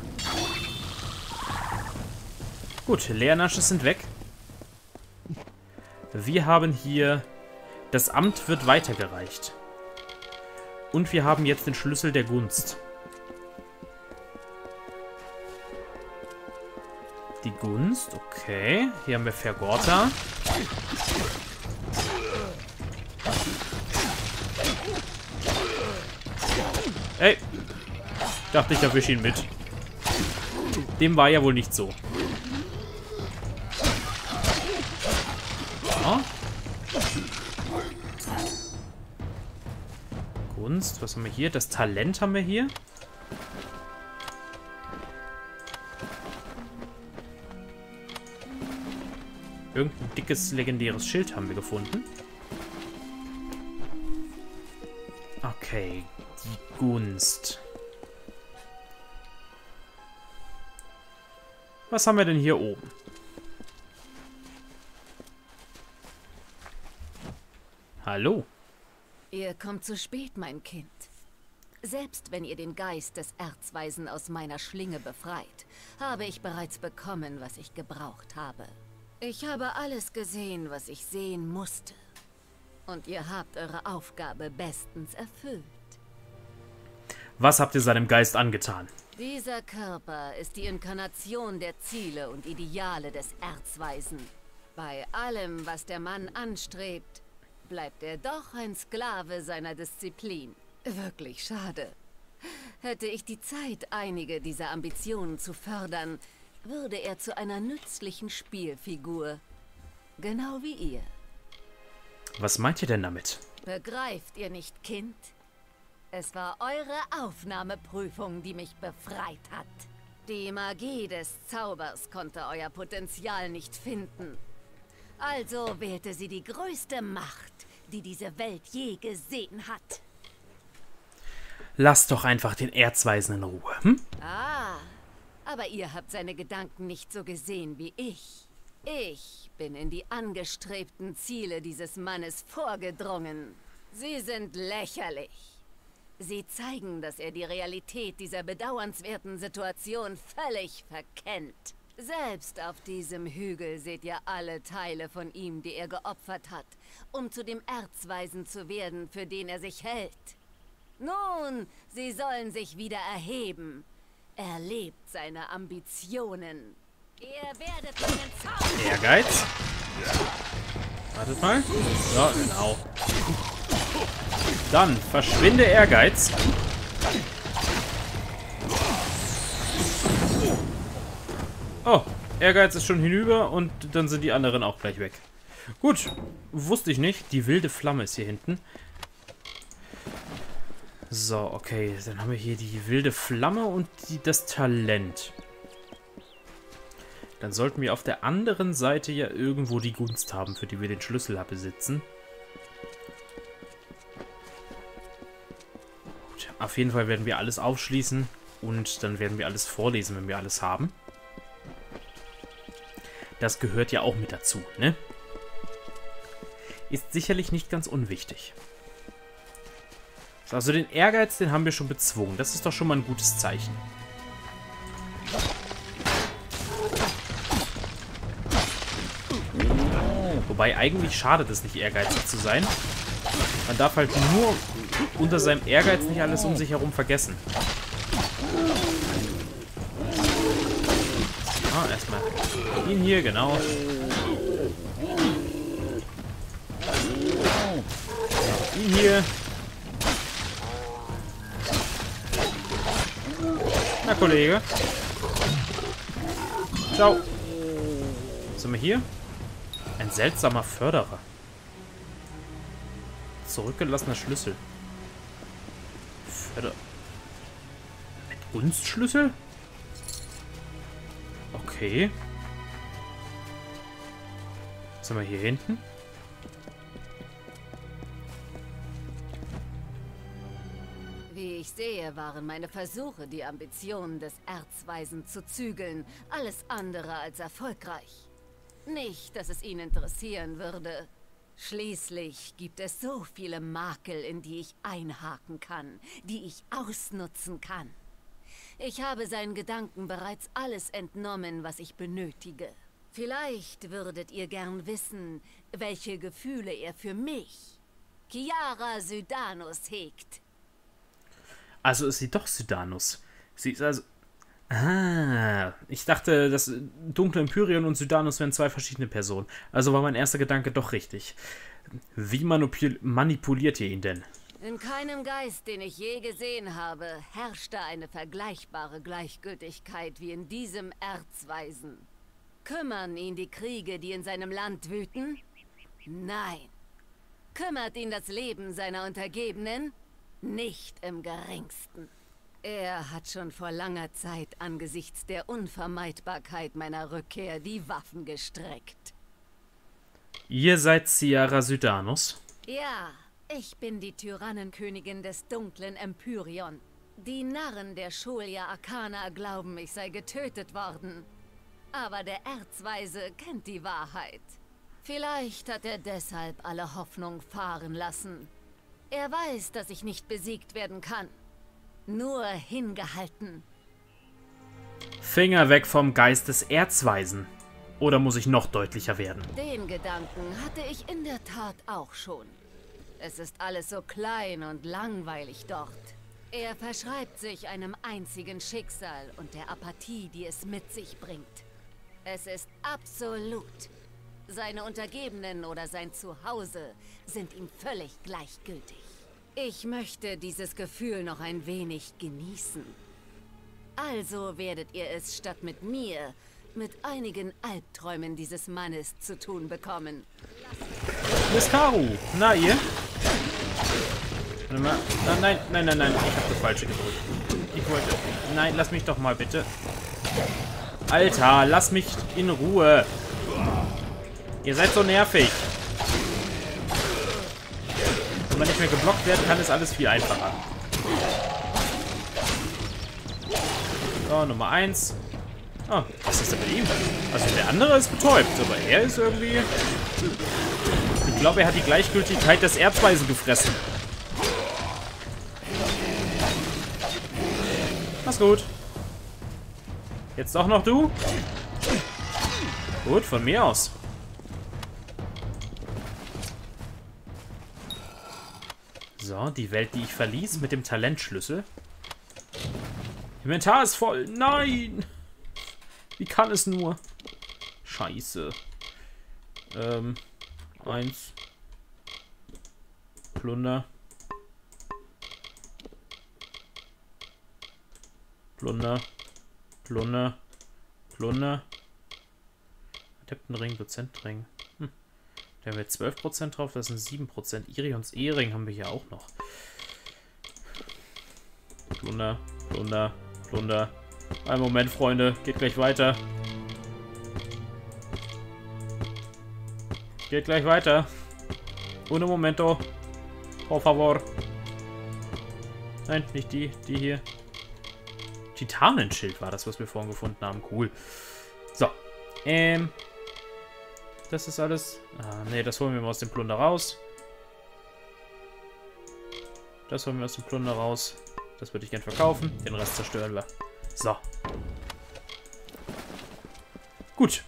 Gut, Leernasche sind weg. Wir haben hier... Das Amt wird weitergereicht. Und wir haben jetzt den Schlüssel der Gunst. Die Gunst, okay. Hier haben wir Vergorta. Ey. Ich dachte, ich erwische ihn mit. Dem war ja wohl nicht so. Ja. Gunst, was haben wir hier? Das Talent haben wir hier. Irgendein dickes, legendäres Schild haben wir gefunden. Okay, die Gunst. Was haben wir denn hier oben? Hallo? Ihr kommt zu spät, mein Kind. Selbst wenn ihr den Geist des Erzweisen aus meiner Schlinge befreit, habe ich bereits bekommen, was ich gebraucht habe. Ich habe alles gesehen, was ich sehen musste. Und ihr habt eure Aufgabe bestens erfüllt. Was habt ihr seinem Geist angetan? Dieser Körper ist die Inkarnation der Ziele und Ideale des Erzweisen. Bei allem, was der Mann anstrebt, bleibt er doch ein Sklave seiner Disziplin. Wirklich schade. Hätte ich die Zeit, einige dieser Ambitionen zu fördern, würde er zu einer nützlichen Spielfigur. Genau wie ihr. Was meint ihr denn damit? Begreift ihr nicht, Kind? Es war eure Aufnahmeprüfung, die mich befreit hat. Die Magie des Zaubers konnte euer Potenzial nicht finden. Also wählte sie die größte Macht, die diese Welt je gesehen hat. Lasst doch einfach den Erzweisen in Ruhe, hm? Ah, aber ihr habt seine Gedanken nicht so gesehen wie ich. Ich bin in die angestrebten Ziele dieses Mannes vorgedrungen. Sie sind lächerlich. Sie zeigen, dass er die Realität dieser bedauernswerten Situation völlig verkennt. Selbst auf diesem Hügel seht ihr alle Teile von ihm, die er geopfert hat, um zu dem Erzweisen zu werden, für den er sich hält. Nun, sie sollen sich wieder erheben. Er lebt seine Ambitionen. Ihr werdet meinen Zauber... Ehrgeiz. Wartet mal. So, genau. Dann verschwinde Ehrgeiz. Oh, Ehrgeiz ist schon hinüber und dann sind die anderen auch gleich weg. Gut, wusste ich nicht. Die wilde Flamme ist hier hinten. So, okay. Dann haben wir hier die wilde Flamme und das Talent. Dann sollten wir auf der anderen Seite ja irgendwo die Gunst haben, für die wir den Schlüssel besitzen. Gut, auf jeden Fall werden wir alles aufschließen und dann werden wir alles vorlesen, wenn wir alles haben. Das gehört ja auch mit dazu, ne? Ist sicherlich nicht ganz unwichtig. Also den Ehrgeiz, den haben wir schon bezwungen. Das ist doch schon mal ein gutes Zeichen. Wobei eigentlich schadet es nicht, ehrgeizig zu sein. Man darf halt nur unter seinem Ehrgeiz nicht alles um sich herum vergessen. Ah, erstmal ihn hier, genau. Ihn hier. Na, Kollege. Ciao. Was haben wir hier? Ein seltsamer Förderer. Zurückgelassener Schlüssel. Ein Gunstschlüssel? Okay. Was haben wir hier hinten? Wie ich sehe, waren meine Versuche, die Ambitionen des Erzweisen zu zügeln, alles andere als erfolgreich. Nicht, dass es ihn interessieren würde. Schließlich gibt es so viele Makel, in die ich einhaken kann, die ich ausnutzen kann. Ich habe seinen Gedanken bereits alles entnommen, was ich benötige. Vielleicht würdet ihr gern wissen, welche Gefühle er für mich, Kiara Sydanus, hegt. Also ist sie doch Sydanus. Sie ist also... Ah, ich dachte, das dunkle Empyreon und Sydanus wären zwei verschiedene Personen. Also war mein erster Gedanke doch richtig. Wie manipuliert ihr ihn denn? In keinem Geist, den ich je gesehen habe, herrschte eine vergleichbare Gleichgültigkeit wie in diesem Erzweisen. Kümmern ihn die Kriege, die in seinem Land wüten? Nein. Kümmert ihn das Leben seiner Untergebenen? Nicht im geringsten. Er hat schon vor langer Zeit angesichts der Unvermeidbarkeit meiner Rückkehr die Waffen gestreckt. Ihr seid Ciara Sydanus? Ja, ich bin die Tyrannenkönigin des dunklen Empyreon. Die Narren der Scholia Arcana glauben, ich sei getötet worden. Aber der Erzweise kennt die Wahrheit. Vielleicht hat er deshalb alle Hoffnung fahren lassen. Er weiß, dass ich nicht besiegt werden kann. Nur hingehalten. Finger weg vom Geist des Erzweisen. Oder muss ich noch deutlicher werden? Den Gedanken hatte ich in der Tat auch schon. Es ist alles so klein und langweilig dort. Er verschreibt sich einem einzigen Schicksal und der Apathie, die es mit sich bringt. Es ist absolut. Seine Untergebenen oder sein Zuhause sind ihm völlig gleichgültig. Ich möchte dieses Gefühl noch ein wenig genießen. Also werdet ihr es statt mit mir mit einigen Albträumen dieses Mannes zu tun bekommen. Miss Karu, na ihr? Warte mal. Nein, nein, nein, nein, ich habe das Falsche gedrückt. Ich wollte... Nein, lass mich doch mal bitte. Alter, lass mich in Ruhe. Ihr seid so nervig. Wenn man nicht mehr geblockt werden kann, ist alles viel einfacher. So, Nummer 1. Oh, was ist denn mit ihm? Also der andere ist betäubt, aber er ist irgendwie... Ich glaube, er hat die Gleichgültigkeit des Erzweisen gefressen. Mach's gut. Jetzt doch noch du? Gut, von mir aus. So, die Welt, die ich verließ mit dem Talentschlüssel. Inventar ist voll. Nein! Wie kann es nur? Scheiße. 1. Plunder. Plunder. Plunder. Plunder. Adeptenring, Dozentenring. Da haben wir 12% drauf, das sind 7%. Irions Ehering haben wir hier auch noch. Plunder, Plunder, Plunder. Einen Moment, Freunde. Geht gleich weiter. Geht gleich weiter. Uno momento. Por favor. Nein, nicht die. Die hier. Titanenschild war das, was wir vorhin gefunden haben. Cool. So. Das ist alles... Ah, nee, das holen wir mal aus dem Plunder raus. Das holen wir aus dem Plunder raus. Das würde ich gern verkaufen. Den Rest zerstören wir. So. Gut.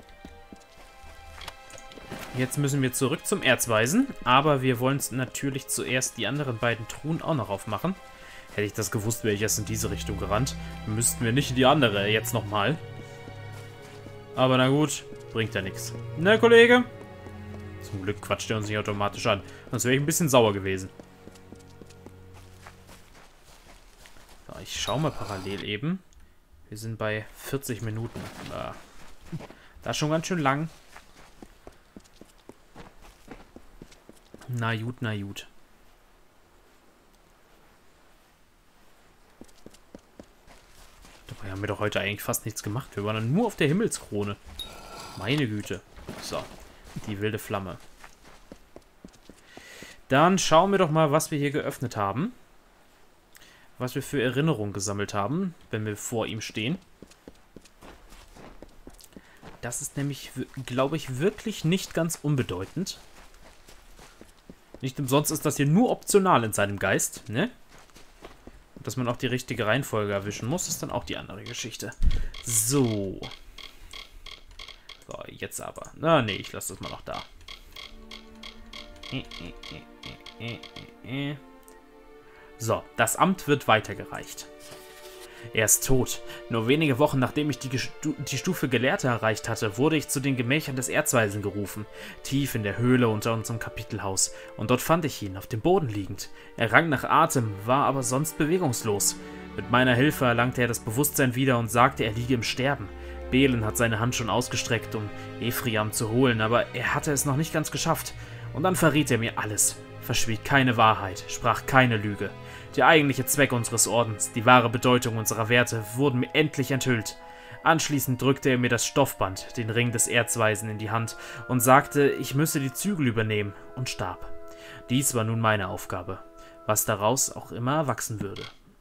Jetzt müssen wir zurück zum Erzweisen. Aber wir wollen natürlich zuerst die anderen beiden Truhen auch noch aufmachen. Hätte ich das gewusst, wäre ich erst in diese Richtung gerannt. Müssten wir nicht in die andere jetzt nochmal. Aber na gut, bringt ja nichts. Ne, Kollege? Zum Glück quatscht er uns nicht automatisch an. Sonst wäre ich ein bisschen sauer gewesen. So, ich schaue mal parallel eben. Wir sind bei 40 Minuten. Das ist schon ganz schön lang. Na gut, na gut. Dabei haben wir doch heute eigentlich fast nichts gemacht. Wir waren dann nur auf der Himmelskrone. Meine Güte. So, die wilde Flamme. Dann schauen wir doch mal, was wir hier geöffnet haben. Was wir für Erinnerungen gesammelt haben, wenn wir vor ihm stehen. Das ist nämlich, glaube ich, wirklich nicht ganz unbedeutend. Nicht umsonst ist das hier nur optional in seinem Geist, ne? Dass man auch die richtige Reihenfolge erwischen muss, ist dann auch die andere Geschichte. So. So, jetzt aber. Na, nee, ich lasse das mal noch da. So, das Amt wird weitergereicht. Er ist tot. Nur wenige Wochen nachdem ich die Stufe Gelehrter erreicht hatte, wurde ich zu den Gemächern des Erzweisen gerufen, tief in der Höhle unter unserem Kapitelhaus, und dort fand ich ihn, auf dem Boden liegend. Er rang nach Atem, war aber sonst bewegungslos. Mit meiner Hilfe erlangte er das Bewusstsein wieder und sagte, er liege im Sterben. Belen hat seine Hand schon ausgestreckt, um Ephraim zu holen, aber er hatte es noch nicht ganz geschafft. Und dann verriet er mir alles, verschwieg keine Wahrheit, sprach keine Lüge. Der eigentliche Zweck unseres Ordens, die wahre Bedeutung unserer Werte, wurden mir endlich enthüllt. Anschließend drückte er mir das Stoffband, den Ring des Erzweisen, in die Hand und sagte, ich müsse die Zügel übernehmen, und starb. Dies war nun meine Aufgabe, was daraus auch immer erwachsen würde.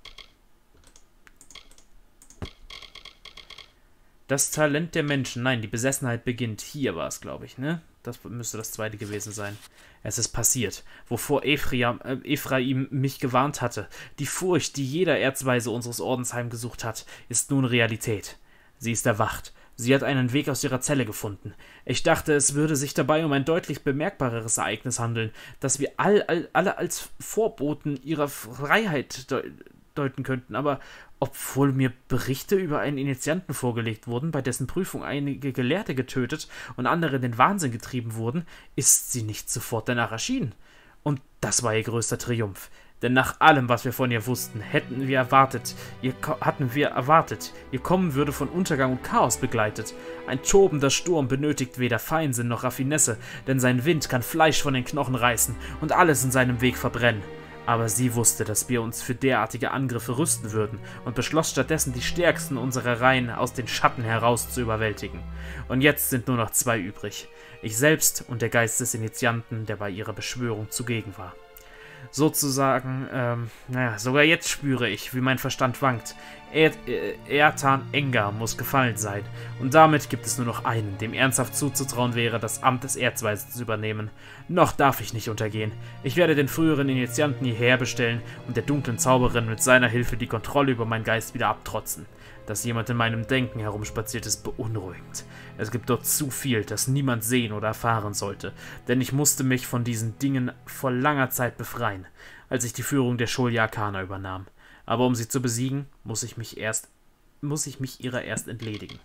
Das Talent der Menschen, nein, die Besessenheit beginnt. Hier war es, glaube ich, ne? Das müsste das zweite gewesen sein. Es ist passiert, wovor Ephraim mich gewarnt hatte. Die Furcht, die jeder Erzweise unseres Ordens heimgesucht hat, ist nun Realität. Sie ist erwacht. Sie hat einen Weg aus ihrer Zelle gefunden. Ich dachte, es würde sich dabei um ein deutlich bemerkbareres Ereignis handeln, das wir alle als Vorboten ihrer Freiheit deuten könnten, aber obwohl mir Berichte über einen Initianten vorgelegt wurden, bei dessen Prüfung einige Gelehrte getötet und andere in den Wahnsinn getrieben wurden, ist sie nicht sofort danach erschienen. Und das war ihr größter Triumph. Denn nach allem, was wir von ihr wussten, hatten wir erwartet, ihr Kommen würde von Untergang und Chaos begleitet. Ein tobender Sturm benötigt weder Feinsinn noch Raffinesse, denn sein Wind kann Fleisch von den Knochen reißen und alles in seinem Weg verbrennen. Aber sie wusste, dass wir uns für derartige Angriffe rüsten würden und beschloss stattdessen, die Stärksten unserer Reihen aus den Schatten heraus zu überwältigen. Und jetzt sind nur noch 2 übrig. Ich selbst und der Geist des Initianten, der bei ihrer Beschwörung zugegen war. Sozusagen, sogar jetzt spüre ich, wie mein Verstand wankt. Ertan Engar muss gefallen sein. Und damit gibt es nur noch einen, dem ernsthaft zuzutrauen wäre, das Amt des Erzweisen zu übernehmen. Noch darf ich nicht untergehen. Ich werde den früheren Initianten hierher bestellen und der dunklen Zauberin mit seiner Hilfe die Kontrolle über meinen Geist wieder abtrotzen. Dass jemand in meinem Denken herumspaziert, ist beunruhigend. Es gibt dort zu viel, das niemand sehen oder erfahren sollte, denn ich musste mich von diesen Dingen vor langer Zeit befreien, als ich die Führung der Sholia Arcana übernahm. Aber um sie zu besiegen, muss ich mich ihrer erst entledigen.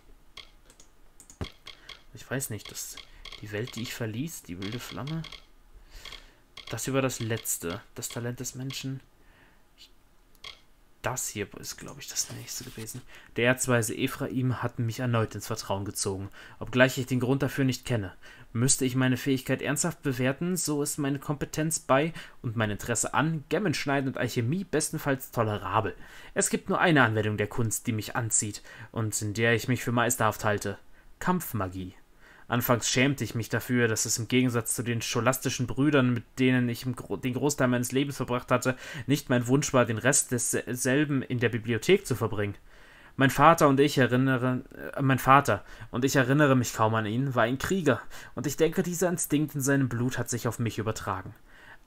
Ich weiß nicht, die Welt, die ich verließ, die wilde Flamme, das hier war das Letzte, das Talent des Menschen. Das hier ist, glaube ich, das nächste gewesen. Der Erzweise Ephraim hat mich erneut ins Vertrauen gezogen, obgleich ich den Grund dafür nicht kenne. Müsste ich meine Fähigkeit ernsthaft bewerten, so ist meine Kompetenz bei und mein Interesse an Gemmenschneiden und Alchemie bestenfalls tolerabel. Es gibt nur eine Anwendung der Kunst, die mich anzieht und in der ich mich für meisterhaft halte: Kampfmagie. Anfangs schämte ich mich dafür, dass es im Gegensatz zu den scholastischen Brüdern, mit denen ich den Großteil meines Lebens verbracht hatte, nicht mein Wunsch war, den Rest desselben in der Bibliothek zu verbringen. Mein Vater und ich erinnere mich kaum an ihn, war ein Krieger, und ich denke, dieser Instinkt in seinem Blut hat sich auf mich übertragen.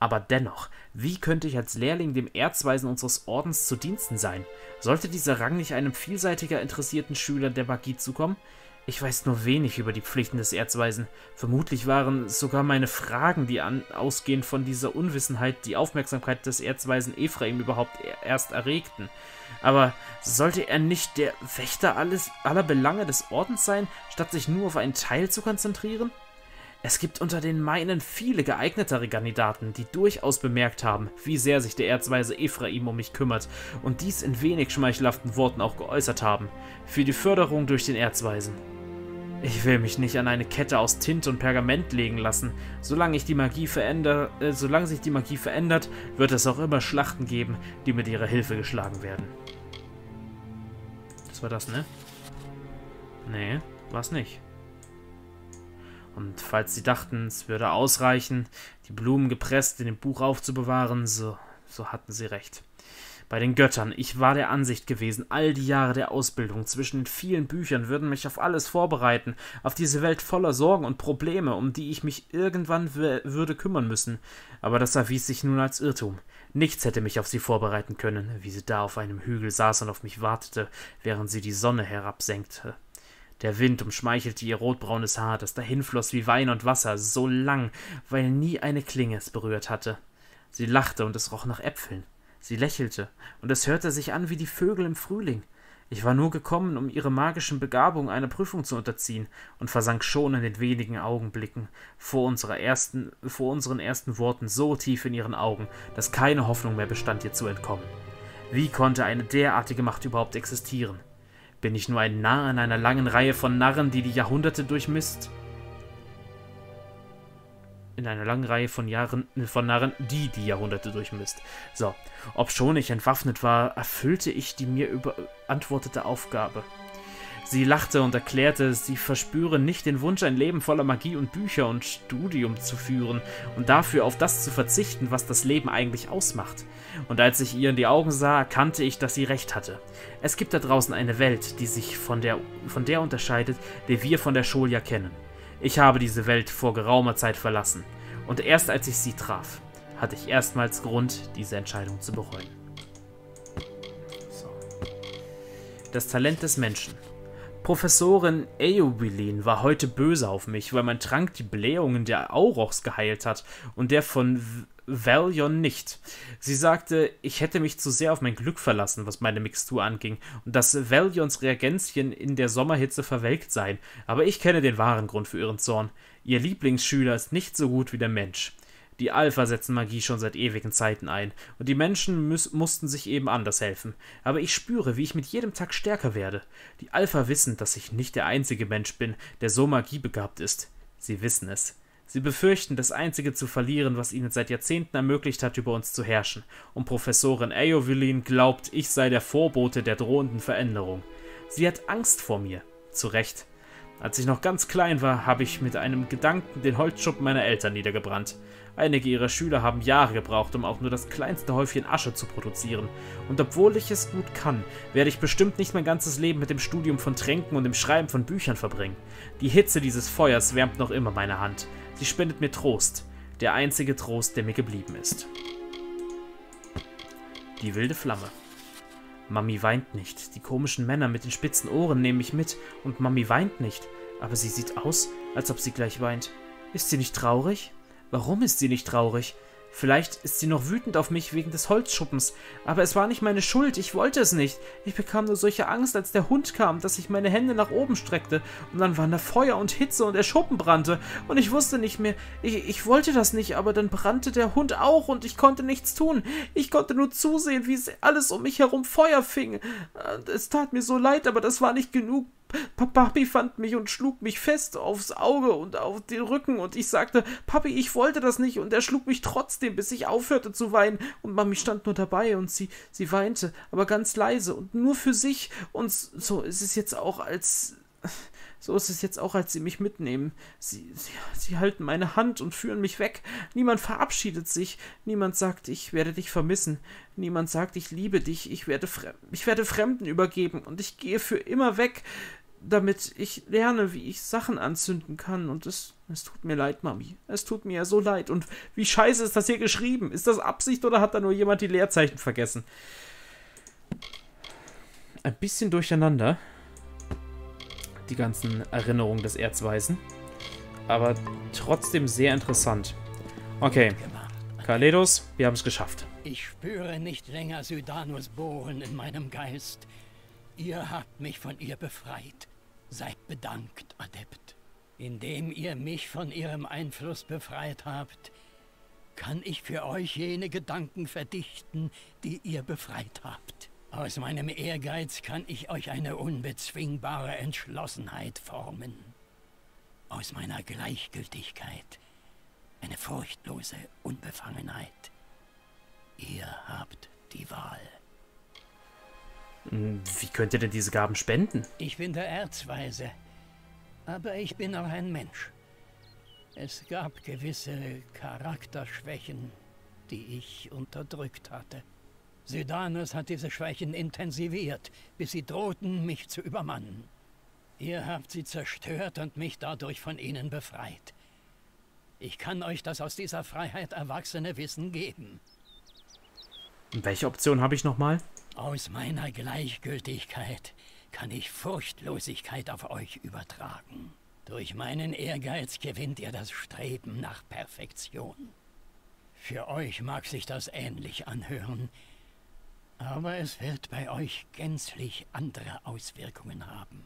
Aber dennoch, wie könnte ich als Lehrling dem Erzweisen unseres Ordens zu Diensten sein? Sollte dieser Rang nicht einem vielseitiger interessierten Schüler der Magie zukommen? Ich weiß nur wenig über die Pflichten des Erzweisen. Vermutlich waren sogar meine Fragen, die ausgehend von dieser Unwissenheit, die Aufmerksamkeit des Erzweisen Ephraim überhaupt erst erregten. Aber sollte er nicht der Wächter aller Belange des Ordens sein, statt sich nur auf einen Teil zu konzentrieren? Es gibt unter den meinen viele geeignetere Kandidaten, die durchaus bemerkt haben, wie sehr sich der Erzweise Ephraim um mich kümmert und dies in wenig schmeichelhaften Worten auch geäußert haben, für die Förderung durch den Erzweisen. Ich will mich nicht an eine Kette aus Tinte und Pergament legen lassen. Solange sich die Magie verändert, wird es auch immer Schlachten geben, die mit ihrer Hilfe geschlagen werden. Das war das, ne? Nee, war's nicht. Und falls sie dachten, es würde ausreichen, die Blumen gepresst in dem Buch aufzubewahren, so hatten sie recht. Bei den Göttern, ich war der Ansicht gewesen, all die Jahre der Ausbildung zwischen den vielen Büchern würden mich auf alles vorbereiten, auf diese Welt voller Sorgen und Probleme, um die ich mich irgendwann würde kümmern müssen. Aber das erwies sich nun als Irrtum. Nichts hätte mich auf sie vorbereiten können, wie sie da auf einem Hügel saß und auf mich wartete, während sie die Sonne herabsenkte. Der Wind umschmeichelte ihr rotbraunes Haar, das dahinfloss wie Wein und Wasser, so lang, weil nie eine Klinge es berührt hatte. Sie lachte und es roch nach Äpfeln. Sie lächelte, und es hörte sich an wie die Vögel im Frühling. Ich war nur gekommen, um ihre magischen Begabungen einer Prüfung zu unterziehen, und versank schon in den wenigen Augenblicken vor unseren ersten Worten so tief in ihren Augen, dass keine Hoffnung mehr bestand, ihr zu entkommen. Wie konnte eine derartige Macht überhaupt existieren? Bin ich nur ein Narr in einer langen Reihe von Narren, die Jahrhunderte durchmisst? In einer langen Reihe von Narren, die Jahrhunderte durchmisst. So, obschon ich entwaffnet war, erfüllte ich die mir überantwortete Aufgabe. Sie lachte und erklärte, sie verspüre nicht den Wunsch, ein Leben voller Magie und Bücher und Studium zu führen und dafür auf das zu verzichten, was das Leben eigentlich ausmacht. Und als ich ihr in die Augen sah, erkannte ich, dass sie recht hatte. Es gibt da draußen eine Welt, die sich von der unterscheidet, die wir von der Scholia kennen. Ich habe diese Welt vor geraumer Zeit verlassen, und erst als ich sie traf, hatte ich erstmals Grund, diese Entscheidung zu bereuen. So. Das Talent des Menschen. Professorin Eowylin war heute böse auf mich, weil mein Trank die Blähungen der Aurochs geheilt hat und der von Valion nicht. Sie sagte, ich hätte mich zu sehr auf mein Glück verlassen, was meine Mixtur anging, und dass Valions Reagenzien in der Sommerhitze verwelkt seien, aber ich kenne den wahren Grund für ihren Zorn. Ihr Lieblingsschüler ist nicht so gut wie der Mensch. Die Alpha setzen Magie schon seit ewigen Zeiten ein, und die Menschen mussten sich eben anders helfen. Aber ich spüre, wie ich mit jedem Tag stärker werde. Die Alpha wissen, dass ich nicht der einzige Mensch bin, der so magiebegabt ist. Sie wissen es. Sie befürchten, das Einzige zu verlieren, was ihnen seit Jahrzehnten ermöglicht hat, über uns zu herrschen. Und Professorin Eowylin glaubt, ich sei der Vorbote der drohenden Veränderung. Sie hat Angst vor mir. Zu Recht. Als ich noch ganz klein war, habe ich mit einem Gedanken den Holzschuppen meiner Eltern niedergebrannt. Einige ihrer Schüler haben Jahre gebraucht, um auch nur das kleinste Häufchen Asche zu produzieren. Und obwohl ich es gut kann, werde ich bestimmt nicht mein ganzes Leben mit dem Studium von Tränken und dem Schreiben von Büchern verbringen. Die Hitze dieses Feuers wärmt noch immer meine Hand. Sie spendet mir Trost. Der einzige Trost, der mir geblieben ist. Die wilde Flamme. Mami weint nicht. Die komischen Männer mit den spitzen Ohren nehmen mich mit. Und Mami weint nicht. Aber sie sieht aus, als ob sie gleich weint. Ist sie nicht traurig? Warum ist sie nicht traurig? Vielleicht ist sie noch wütend auf mich wegen des Holzschuppens. Aber es war nicht meine Schuld. Ich wollte es nicht. Ich bekam nur solche Angst, als der Hund kam, dass ich meine Hände nach oben streckte. Und dann waren da Feuer und Hitze und der Schuppen brannte. Und ich wusste nicht mehr. Ich wollte das nicht, aber dann brannte der Hund auch und ich konnte nichts tun. Ich konnte nur zusehen, wie alles um mich herum Feuer fing. Es tat mir so leid, aber das war nicht genug. Papi fand mich und schlug mich fest aufs Auge und auf den Rücken und ich sagte, Papi, ich wollte das nicht und er schlug mich trotzdem, bis ich aufhörte zu weinen und Mami stand nur dabei und sie weinte, aber ganz leise und nur für sich und so ist es jetzt auch, als sie mich mitnehmen. Sie halten meine Hand und führen mich weg. Niemand verabschiedet sich. Niemand sagt, ich werde dich vermissen. Niemand sagt, ich liebe dich. Ich werde Fremden übergeben und ich gehe für immer weg. damit ich lerne, wie ich Sachen anzünden kann. Und es tut mir leid, Mami. Es tut mir ja so leid. Und wie scheiße ist das hier geschrieben? Ist das Absicht oder hat da nur jemand die Leerzeichen vergessen? Ein bisschen durcheinander. Die ganzen Erinnerungen des Erzweisen. Aber trotzdem sehr interessant. Okay. Kaleidos, wir haben es geschafft. Ich spüre nicht länger Sydanos Bohren in meinem Geist. Ihr habt mich von ihr befreit. Seid bedankt, Adept. Indem ihr mich von ihrem Einfluss befreit habt, kann ich für euch jene Gedanken verdichten, die ihr befreit habt. Aus meinem Ehrgeiz kann ich euch eine unbezwingbare Entschlossenheit formen. Aus meiner Gleichgültigkeit eine furchtlose Unbefangenheit. Ihr habt die Wahl. Wie könnt ihr denn diese Gaben spenden? Ich bin der Erzweise, aber ich bin auch ein Mensch. Es gab gewisse Charakterschwächen, die ich unterdrückt hatte. Sydanos hat diese Schwächen intensiviert, bis sie drohten, mich zu übermannen. Ihr habt sie zerstört und mich dadurch von ihnen befreit. Ich kann euch das aus dieser Freiheit erwachsene Wissen geben. Welche Option habe ich nochmal? Aus meiner Gleichgültigkeit kann ich Furchtlosigkeit auf euch übertragen. Durch meinen Ehrgeiz gewinnt ihr das Streben nach Perfektion. Für euch mag sich das ähnlich anhören, aber es wird bei euch gänzlich andere Auswirkungen haben.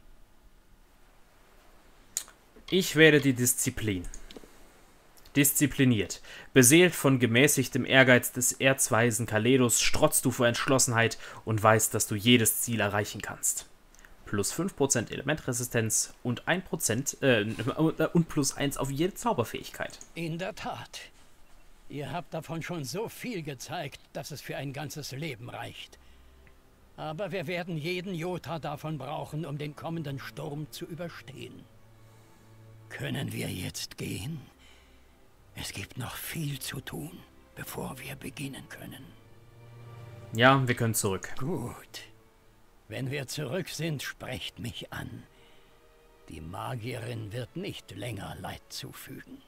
Ich werde die Disziplin. Diszipliniert. Beseelt von gemäßigtem Ehrgeiz des Erzweisen Kaleidos strotzt du vor Entschlossenheit und weißt, dass du jedes Ziel erreichen kannst. Plus 5% Elementresistenz und 1% und plus 1 auf jede Zauberfähigkeit. In der Tat. Ihr habt davon schon so viel gezeigt, dass es für ein ganzes Leben reicht. Aber wir werden jeden Jota davon brauchen, um den kommenden Sturm zu überstehen. Können wir jetzt gehen? Es gibt noch viel zu tun, bevor wir beginnen können. Ja, wir können zurück. Gut. Wenn wir zurück sind, sprecht mich an. Die Magierin wird nicht länger Leid zufügen.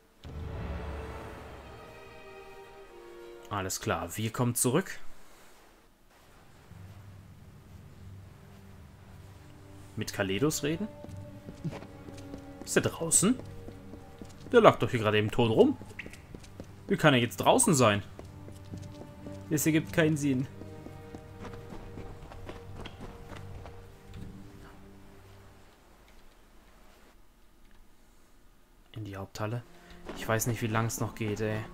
Alles klar, wir kommen zurück. Mit Kaleidos reden? Ist er draußen? Der lag doch hier gerade eben tot rum. Wie kann er jetzt draußen sein? Das ergibt keinen Sinn. In die Haupthalle. Ich weiß nicht, wie lang es noch geht, ey.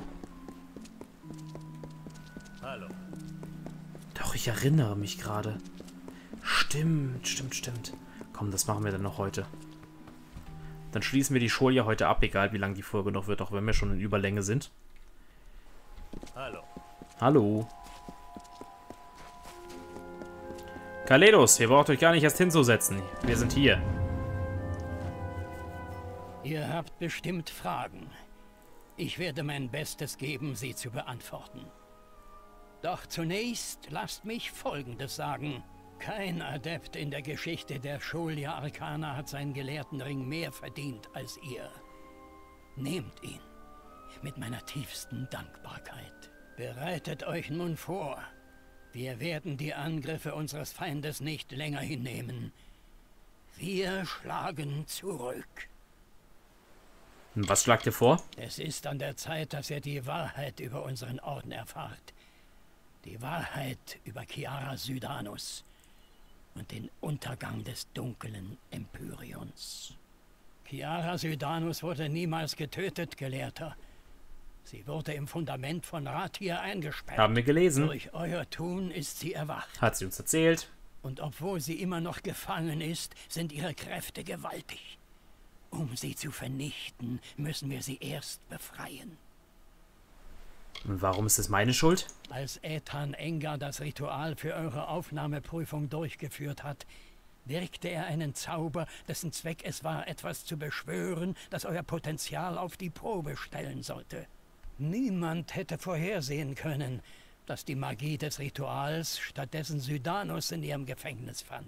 Hallo. Doch, ich erinnere mich gerade. Stimmt. Komm, das machen wir dann noch heute. Dann schließen wir die Show ja heute ab, egal wie lang die Folge noch wird, auch wenn wir schon in Überlänge sind. Hallo. Hallo. Kaleidos, ihr braucht euch gar nicht erst hinzusetzen. Wir sind hier. Ihr habt bestimmt Fragen. Ich werde mein Bestes geben, sie zu beantworten. Doch zunächst lasst mich Folgendes sagen. Kein Adept in der Geschichte der Scholia Arcana hat seinen Gelehrtenring mehr verdient als ihr. Nehmt ihn mit meiner tiefsten Dankbarkeit. Bereitet euch nun vor. Wir werden die Angriffe unseres Feindes nicht länger hinnehmen. Wir schlagen zurück. Was schlagt ihr vor? Es ist an der Zeit, dass ihr die Wahrheit über unseren Orden erfahrt. Die Wahrheit über Kiara Sydanos und den Untergang des dunklen Empyreons. Kiara Sydanos wurde niemals getötet, Gelehrter. Sie wurde im Fundament von Rathir eingesperrt. Haben wir gelesen. Durch euer Tun ist sie erwacht. Hat sie uns erzählt. Und obwohl sie immer noch gefangen ist, sind ihre Kräfte gewaltig. Um sie zu vernichten, müssen wir sie erst befreien. Und warum ist es meine Schuld? Als Ethan Engar das Ritual für eure Aufnahmeprüfung durchgeführt hat, wirkte er einen Zauber, dessen Zweck es war, etwas zu beschwören, das euer Potenzial auf die Probe stellen sollte. Niemand hätte vorhersehen können, dass die Magie des Rituals stattdessen Sydanos in ihrem Gefängnis fand.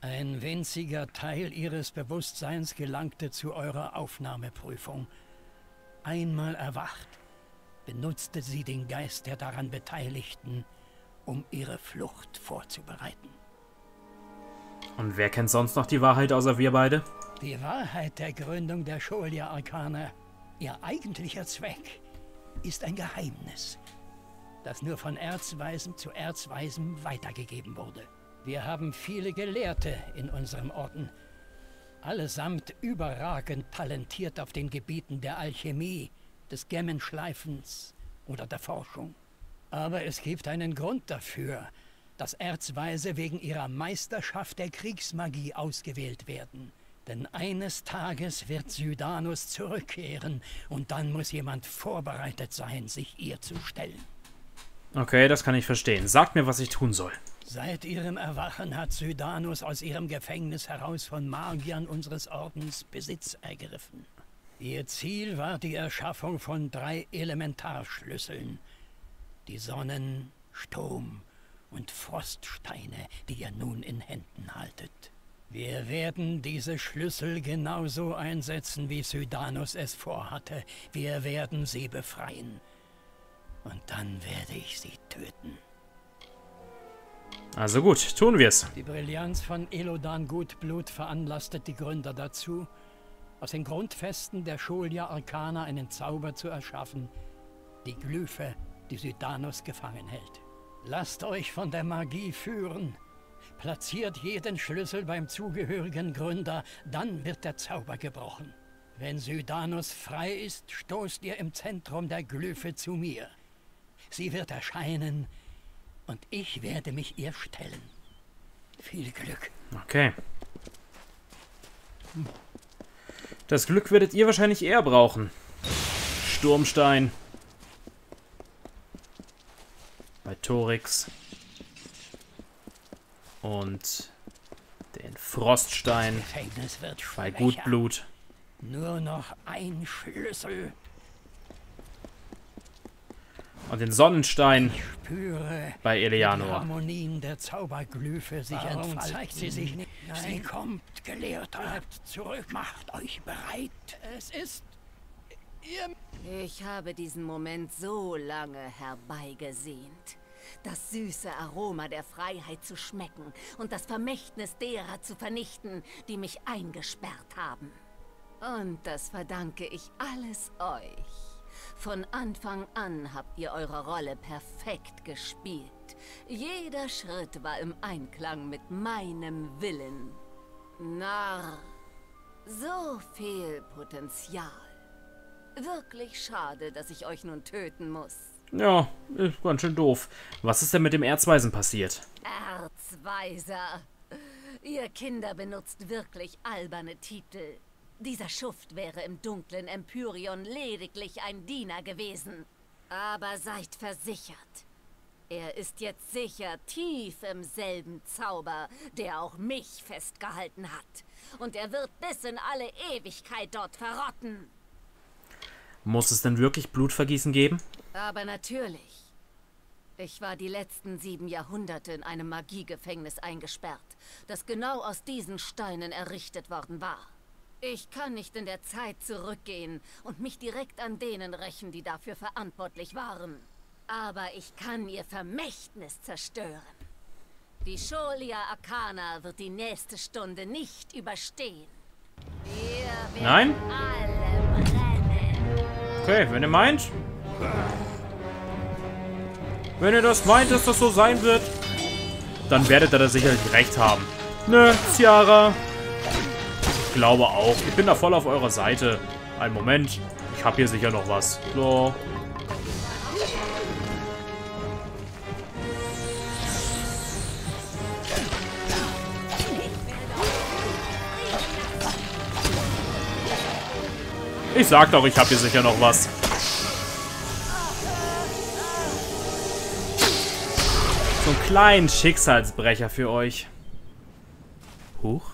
Ein winziger Teil ihres Bewusstseins gelangte zu eurer Aufnahmeprüfung. Einmal erwacht, benutzte sie den Geist der daran Beteiligten, um ihre Flucht vorzubereiten. Und wer kennt sonst noch die Wahrheit außer wir beide? Die Wahrheit der Gründung der Scholia Arcana, ihr eigentlicher Zweck, ist ein Geheimnis, das nur von Erzweisen zu Erzweisen weitergegeben wurde. Wir haben viele Gelehrte in unserem Orden, allesamt überragend talentiert auf den Gebieten der Alchemie, des Gemmenschleifens oder der Forschung. Aber es gibt einen Grund dafür, dass Erzweise wegen ihrer Meisterschaft der Kriegsmagie ausgewählt werden. Denn eines Tages wird Sydanus zurückkehren und dann muss jemand vorbereitet sein, sich ihr zu stellen. Okay, das kann ich verstehen. Sagt mir, was ich tun soll. Seit ihrem Erwachen hat Sydanus aus ihrem Gefängnis heraus von Magiern unseres Ordens Besitz ergriffen. Ihr Ziel war die Erschaffung von 3 Elementarschlüsseln. Die Sonnen-, Sturm- und Froststeine, die ihr nun in Händen haltet. Wir werden diese Schlüssel genauso einsetzen, wie Sydanus es vorhatte. Wir werden sie befreien. Und dann werde ich sie töten. Also gut, tun wir's. Die Brillanz von Elodan Gutblut veranlasste die Gründer dazu, aus den Grundfesten der Scholia Arcana einen Zauber zu erschaffen, die Glyphe, die Sydanus gefangen hält. Lasst euch von der Magie führen. Platziert jeden Schlüssel beim zugehörigen Gründer, dann wird der Zauber gebrochen. Wenn Sydanus frei ist, stoßt ihr im Zentrum der Glyphe zu mir. Sie wird erscheinen und ich werde mich ihr stellen. Viel Glück. Okay. Das Glück werdet ihr wahrscheinlich eher brauchen. Sturmstein. Bei Torix. Und den Froststein Gefängnis wird bei schwächer. Gutblut. Nur noch ein Schlüssel. Und den Sonnenstein Spüre, bei wie die Eleanor. Harmonien der Zauberglyphe sich entfalten. zeigt sie sich nicht? Sie kommt, Gelehrter. Bleibt zurück. Macht euch bereit. Es ist... Ich habe diesen Moment so lange herbeigesehnt. Das süße Aroma der Freiheit zu schmecken und das Vermächtnis derer zu vernichten, die mich eingesperrt haben. Und das verdanke ich alles euch. Von Anfang an habt ihr eure Rolle perfekt gespielt. Jeder Schritt war im Einklang mit meinem Willen. Narr, so viel Potenzial. Wirklich schade, dass ich euch nun töten muss. Ja, ist ganz schön doof. Was ist denn mit dem Erzweisen passiert? Erzweiser. Ihr Kinder benutzt wirklich alberne Titel. Dieser Schuft wäre im dunklen Empyreon lediglich ein Diener gewesen. Aber seid versichert. Er ist jetzt sicher tief im selben Zauber, der auch mich festgehalten hat. Und er wird bis in alle Ewigkeit dort verrotten. Muss es denn wirklich Blutvergießen geben? Aber natürlich. Ich war die letzten 7 Jahrhunderte in einem Magiegefängnis eingesperrt, das genau aus diesen Steinen errichtet worden war. Ich kann nicht in der Zeit zurückgehen und mich direkt an denen rächen, die dafür verantwortlich waren. Aber ich kann ihr Vermächtnis zerstören. Die Scholia Arcana wird die nächste Stunde nicht überstehen. Wir werden alle brennen. Okay, wenn ihr meint. Wenn ihr das meint, dass das so sein wird, dann werdet ihr da sicherlich recht haben. Ne, Ciara. Ich glaube auch. Ich bin da voll auf eurer Seite. Einen Moment. Ich habe hier sicher noch was. So. Ich sag doch, ich habe hier sicher noch was. So einen kleinen Schicksalsbrecher für euch. Huch.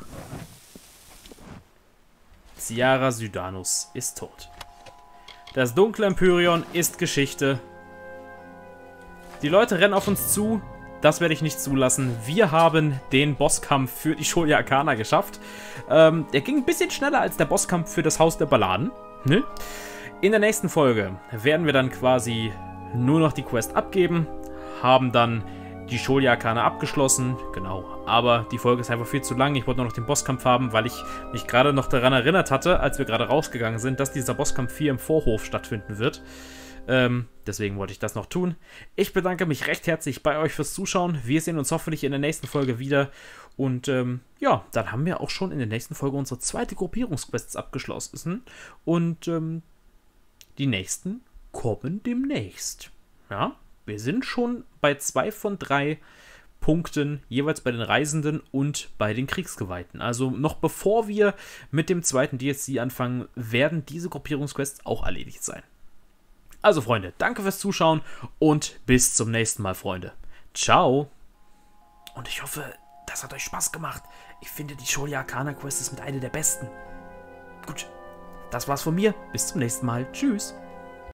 Ciara Sydanus ist tot. Das dunkle Empyreon ist Geschichte. Die Leute rennen auf uns zu. das werde ich nicht zulassen. Wir haben den Bosskampf für die Shoya Akana geschafft. Der ging ein bisschen schneller als der Bosskampf für das Haus der Balladen. Ne? In der nächsten Folge werden wir dann quasi nur noch die Quest abgeben, haben dann die Shoya Akana abgeschlossen, genau. Aber die Folge ist einfach viel zu lang. Ich wollte nur noch den Bosskampf haben, weil ich mich gerade noch daran erinnert hatte, als wir gerade rausgegangen sind, dass dieser Bosskampf hier im Vorhof stattfinden wird. Deswegen wollte ich das noch tun. Ich bedanke mich recht herzlich bei euch fürs Zuschauen. Wir sehen uns hoffentlich in der nächsten Folge wieder. Und ja, dann haben wir auch schon in der nächsten Folge unsere zweite Gruppierungsquests abgeschlossen. Und die nächsten kommen demnächst. Ja, wir sind schon bei 2 von 3 Punkten, jeweils bei den Reisenden und bei den Kriegsgeweihten. Also noch bevor wir mit dem zweiten DLC anfangen, werden diese Gruppierungsquests auch erledigt sein. Also Freunde, danke fürs Zuschauen und bis zum nächsten Mal, Freunde. Ciao. Und ich hoffe, das hat euch Spaß gemacht. Ich finde, die Shoya Akana Quest ist mit einer der besten. Gut, das war's von mir. Bis zum nächsten Mal. Tschüss.